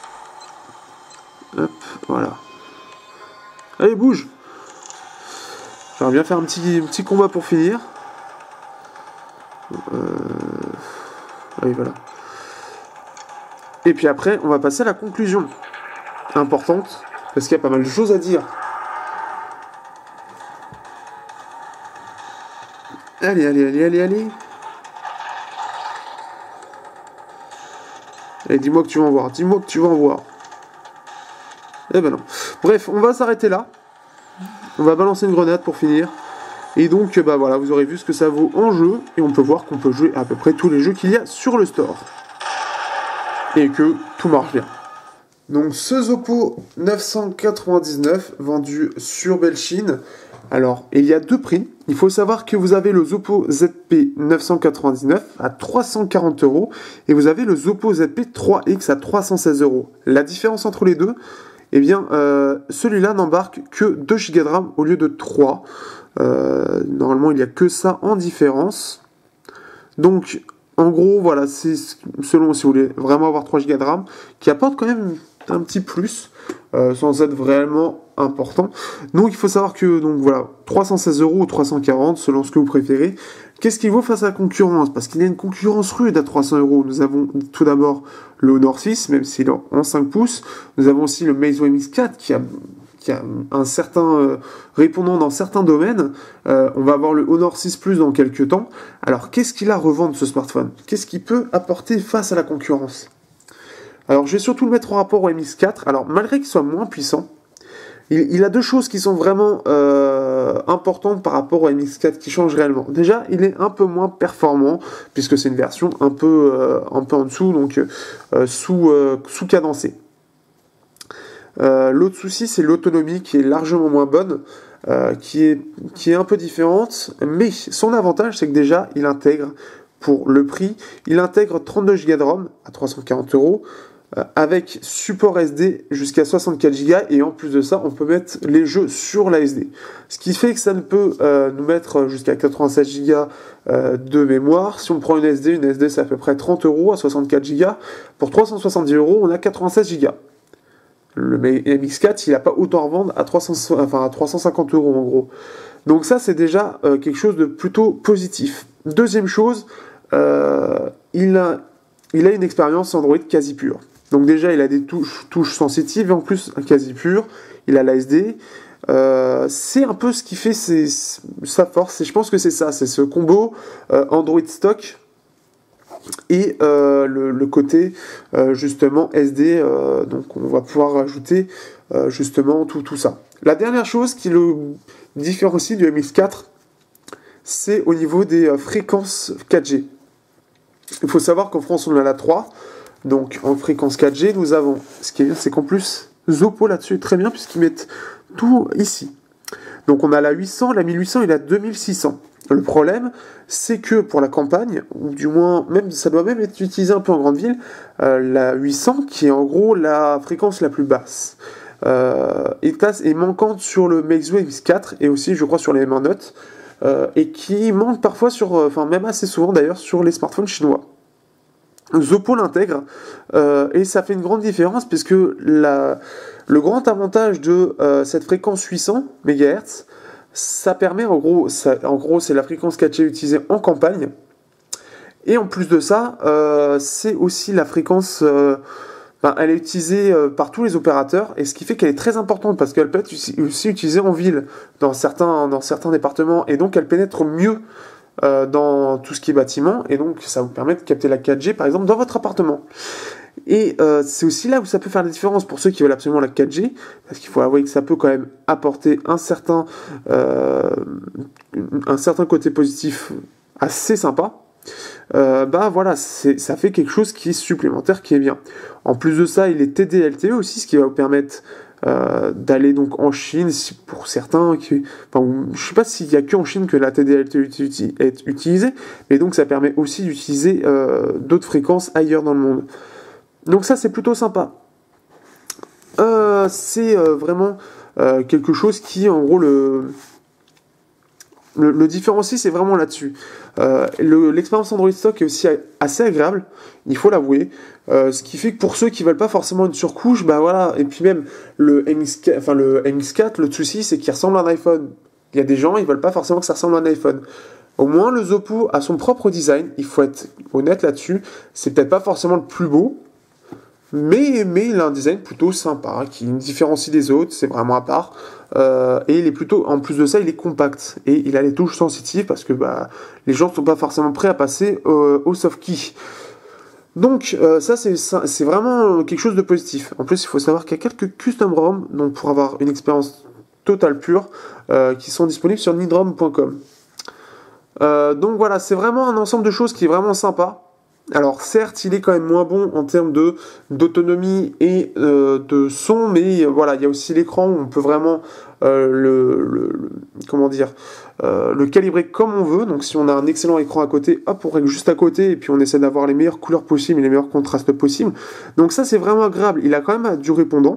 hop, voilà. Allez bouge. J'aimerais bien faire un petit, un petit combat pour finir. Euh... Oui, voilà. Et puis après, on va passer à la conclusion. Importante, parce qu'il y a pas mal de choses à dire. Allez, allez, allez, allez, allez. Allez, dis-moi que tu vas en voir. Dis-moi que tu vas en voir. Eh ben non. Bref, on va s'arrêter là. On va balancer une grenade pour finir. Et donc, bah voilà, vous aurez vu ce que ça vaut en jeu. Et on peut voir qu'on peut jouer à peu près tous les jeux qu'il y a sur le store. Et que tout marche bien. Donc ce Zoppo neuf cent quatre-vingt-dix-neuf vendu sur Belchine. Alors, il y a deux prix. Il faut savoir que vous avez le Zoppo Z P neuf cent quatre-vingt-dix-neuf à trois cent quarante euros et vous avez le Zoppo Z P trois X à trois cent seize euros. La différence entre les deux, eh bien, euh, celui-là n'embarque que deux giga de RAM au lieu de trois. Euh, normalement, il n'y a que ça en différence. Donc, en gros, voilà, c'est selon si vous voulez vraiment avoir trois giga de RAM, qui apporte quand même un petit plus, euh, sans être vraiment important. Donc, il faut savoir que, donc voilà, trois cent seize euros ou trois cent quarante, selon ce que vous préférez. Qu'est-ce qu'il vaut face à la concurrence? Parce qu'il y a une concurrence rude à trois cents euros. Nous avons tout d'abord le Honor six, même s'il est en cinq pouces. Nous avons aussi le Meizu M X quatre, qui a qui a un certain euh, répondant dans certains domaines. Euh, on va avoir le Honor six Plus dans quelques temps. Alors, qu'est-ce qu'il a à revendre ce smartphone? Qu'est-ce qu'il peut apporter face à la concurrence? Alors, je vais surtout le mettre en rapport au M X quatre. Alors, malgré qu'il soit moins puissant, il, il a deux choses qui sont vraiment euh, importantes par rapport au M X quatre qui changent réellement. Déjà, il est un peu moins performant, puisque c'est une version un peu, euh, un peu en dessous, donc euh, sous, euh, sous cadencée. Euh, L'autre souci, c'est l'autonomie qui est largement moins bonne, euh, qui, est, qui est un peu différente, mais son avantage, c'est que déjà, il intègre pour le prix. Il intègre trente-deux giga de ROM à trois cent quarante euros. Avec support S D jusqu'à soixante-quatre giga et en plus de ça on peut mettre les jeux sur la S D, ce qui fait que ça ne peut euh, nous mettre jusqu'à quatre-vingt-seize giga euh, de mémoire. Si on prend une S D, une S D c'est à peu près trente euros à soixante-quatre giga. Pour trois cent soixante-dix euros on a quatre-vingt-seize giga. Le M X quatre il n'a pas autant à vendre à, trois cents, enfin, à trois cent cinquante euros en gros. Donc ça c'est déjà euh, quelque chose de plutôt positif. Deuxième chose, euh, il, a, il a une expérience Android quasi pure. Donc déjà, il a des touches, touches sensitives et en plus un quasi pur. Il a la S D. Euh, c'est un peu ce qui fait ses, sa force. Et je pense que c'est ça, c'est ce combo euh, Android stock et euh, le, le côté euh, justement S D. Euh, donc on va pouvoir rajouter euh, justement tout, tout ça. La dernière chose qui le différencie du M X quatre, c'est au niveau des euh, fréquences quatre G. Il faut savoir qu'en France, on en a la trois. Donc en fréquence quatre G, nous avons, ce qui est bien, c'est qu'en plus, Zopo là-dessus est très bien puisqu'ils mettent tout ici. Donc on a la huit cents, la mille huit cents et la deux mille six cents. Le problème, c'est que pour la campagne, ou du moins, même ça doit même être utilisé un peu en grande ville, euh, la huit cents qui est en gros la fréquence la plus basse, euh, est, est manquante sur le Meizu M X quatre et aussi je crois sur les M un Note, euh, et qui manque parfois sur, enfin même assez souvent d'ailleurs sur les smartphones chinois. Zopo l'intègre euh, et ça fait une grande différence puisque la, le grand avantage de euh, cette fréquence huit cents mégahertz, ça permet en gros, ça, en gros c'est la fréquence quatre G utilisée en campagne et en plus de ça euh, c'est aussi la fréquence, euh, ben, elle est utilisée euh, par tous les opérateurs et ce qui fait qu'elle est très importante parce qu'elle peut être aussi utilisée en ville dans certains, dans certains départements et donc elle pénètre mieux Euh, dans tout ce qui est bâtiment, et donc ça vous permet de capter la quatre G par exemple dans votre appartement. Et euh, c'est aussi là où ça peut faire la différence pour ceux qui veulent absolument la quatre G, parce qu'il faut avouer que ça peut quand même apporter un certain, euh, un certain côté positif assez sympa. Euh, bah voilà, ça fait quelque chose qui est supplémentaire, qui est bien. En plus de ça, il est T D L T E aussi, ce qui va vous permettre Euh, d'aller donc en Chine pour certains qui, enfin, je sais pas s'il y a que en Chine que la T D L T est utilisée, mais donc ça permet aussi d'utiliser euh, d'autres fréquences ailleurs dans le monde. Donc ça c'est plutôt sympa. Euh, c'est euh, vraiment euh, quelque chose qui en gros le Le, le différencie, c'est vraiment là-dessus. Euh, le, l'expérience Android Stock est aussi assez agréable, il faut l'avouer. Euh, ce qui fait que pour ceux qui veulent pas forcément une surcouche, bah voilà. Et puis même le M X quatre, enfin le M X quatre, le souci c'est qu'il ressemble à un iPhone. Il y a des gens, ils veulent pas forcément que ça ressemble à un iPhone. Au moins le Zopo a son propre design. Il faut être honnête là-dessus. C'est peut-être pas forcément le plus beau, mais mais il a un design plutôt sympa, hein, qui me différencie des autres. C'est vraiment à part. Euh, et il est plutôt, en plus de ça, il est compact et il a les touches sensitives parce que bah, les gens ne sont pas forcément prêts à passer euh, au soft key. Donc euh, ça c'est, c'est vraiment quelque chose de positif. En plus il faut savoir qu'il y a quelques custom ROM donc pour avoir une expérience totale pure euh, qui sont disponibles sur nidrom point com. Euh, donc voilà, c'est vraiment un ensemble de choses qui est vraiment sympa. Alors certes, il est quand même moins bon en termes de d'autonomie et euh, de son, mais euh, voilà, il y a aussi l'écran où on peut vraiment euh, le, le, le comment dire euh, le calibrer comme on veut. Donc si on a un excellent écran à côté, hop, on règle juste à côté et puis on essaie d'avoir les meilleures couleurs possibles et les meilleurs contrastes possibles. Donc ça c'est vraiment agréable. Il a quand même du répondant,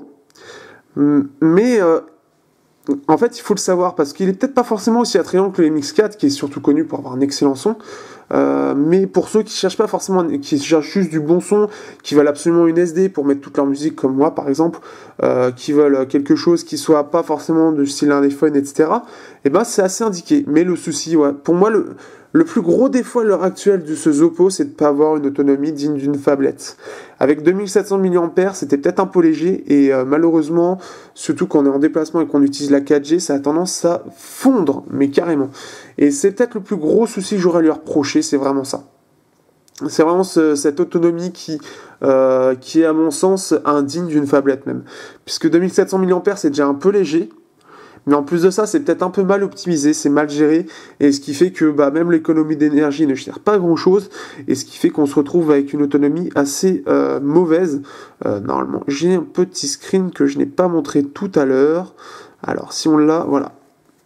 mais euh, en fait il faut le savoir parce qu'il est peut-être pas forcément aussi attrayant que le M X quatre qui est surtout connu pour avoir un excellent son. Euh, mais pour ceux qui cherchent pas forcément, qui cherchent juste du bon son, qui veulent absolument une S D pour mettre toute leur musique comme moi par exemple, euh, qui veulent quelque chose qui soit pas forcément de style un iPhone, et cetera. Et ben c'est assez indiqué. Mais le souci, ouais, pour moi le le plus gros défaut à l'heure actuelle de ce Zopo, c'est de pas avoir une autonomie digne d'une phablette. Avec deux mille sept cents milliampères heure, c'était peut-être un peu léger et euh, malheureusement, surtout quand on est en déplacement et qu'on utilise la quatre G, ça a tendance à fondre, mais carrément. Et c'est peut-être le plus gros souci que j'aurais à lui reprocher, c'est vraiment ça. C'est vraiment ce, cette autonomie qui, euh, qui est à mon sens indigne d'une phablette même. Puisque deux mille sept cents milliampères heure, c'est déjà un peu léger. Mais en plus de ça, c'est peut-être un peu mal optimisé, c'est mal géré, et ce qui fait que bah, même l'économie d'énergie ne sert pas grand-chose, et ce qui fait qu'on se retrouve avec une autonomie assez euh, mauvaise. Euh, normalement, j'ai un petit screen que je n'ai pas montré tout à l'heure. Alors, si on l'a, voilà.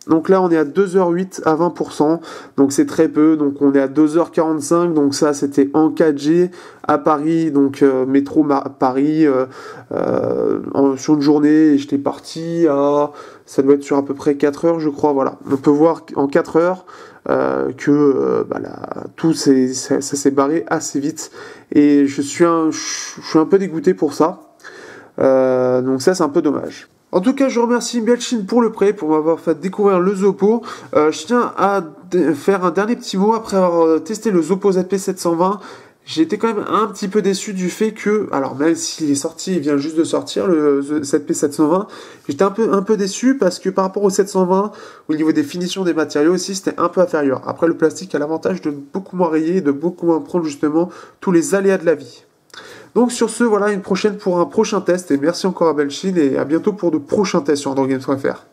Donc là, on est à deux heures huit à vingt pour cent, donc c'est très peu. Donc on est à deux heures quarante-cinq, donc ça c'était en quatre G à Paris, donc euh, métro Mar- Paris, euh, euh, en- sur une journée, j'étais parti à, ça doit être sur à peu près quatre heures, je crois, voilà. On peut voir en quatre heures euh, que euh, bah, là, tout s'est- ça, ça s'est barré assez vite, et je suis un, je suis un peu dégoûté pour ça. Euh, donc ça c'est un peu dommage. En tout cas, je remercie Belchine pour le prêt, pour m'avoir fait découvrir le Zoppo. Euh, je tiens à d- faire un dernier petit mot après avoir euh, testé le Zoppo Z P sept cent vingt. J'ai été quand même un petit peu déçu du fait que, alors même s'il est sorti, il vient juste de sortir, le Z P sept cent vingt, j'étais un peu, un peu déçu parce que par rapport au sept cent vingt, au niveau des finitions des matériaux aussi, c'était un peu inférieur. Après, le plastique a l'avantage de beaucoup moins rayer et de beaucoup moins prendre justement tous les aléas de la vie. Donc sur ce, voilà, une prochaine pour un prochain test, et merci encore à Belchine, et à bientôt pour de prochains tests sur androgames point f r.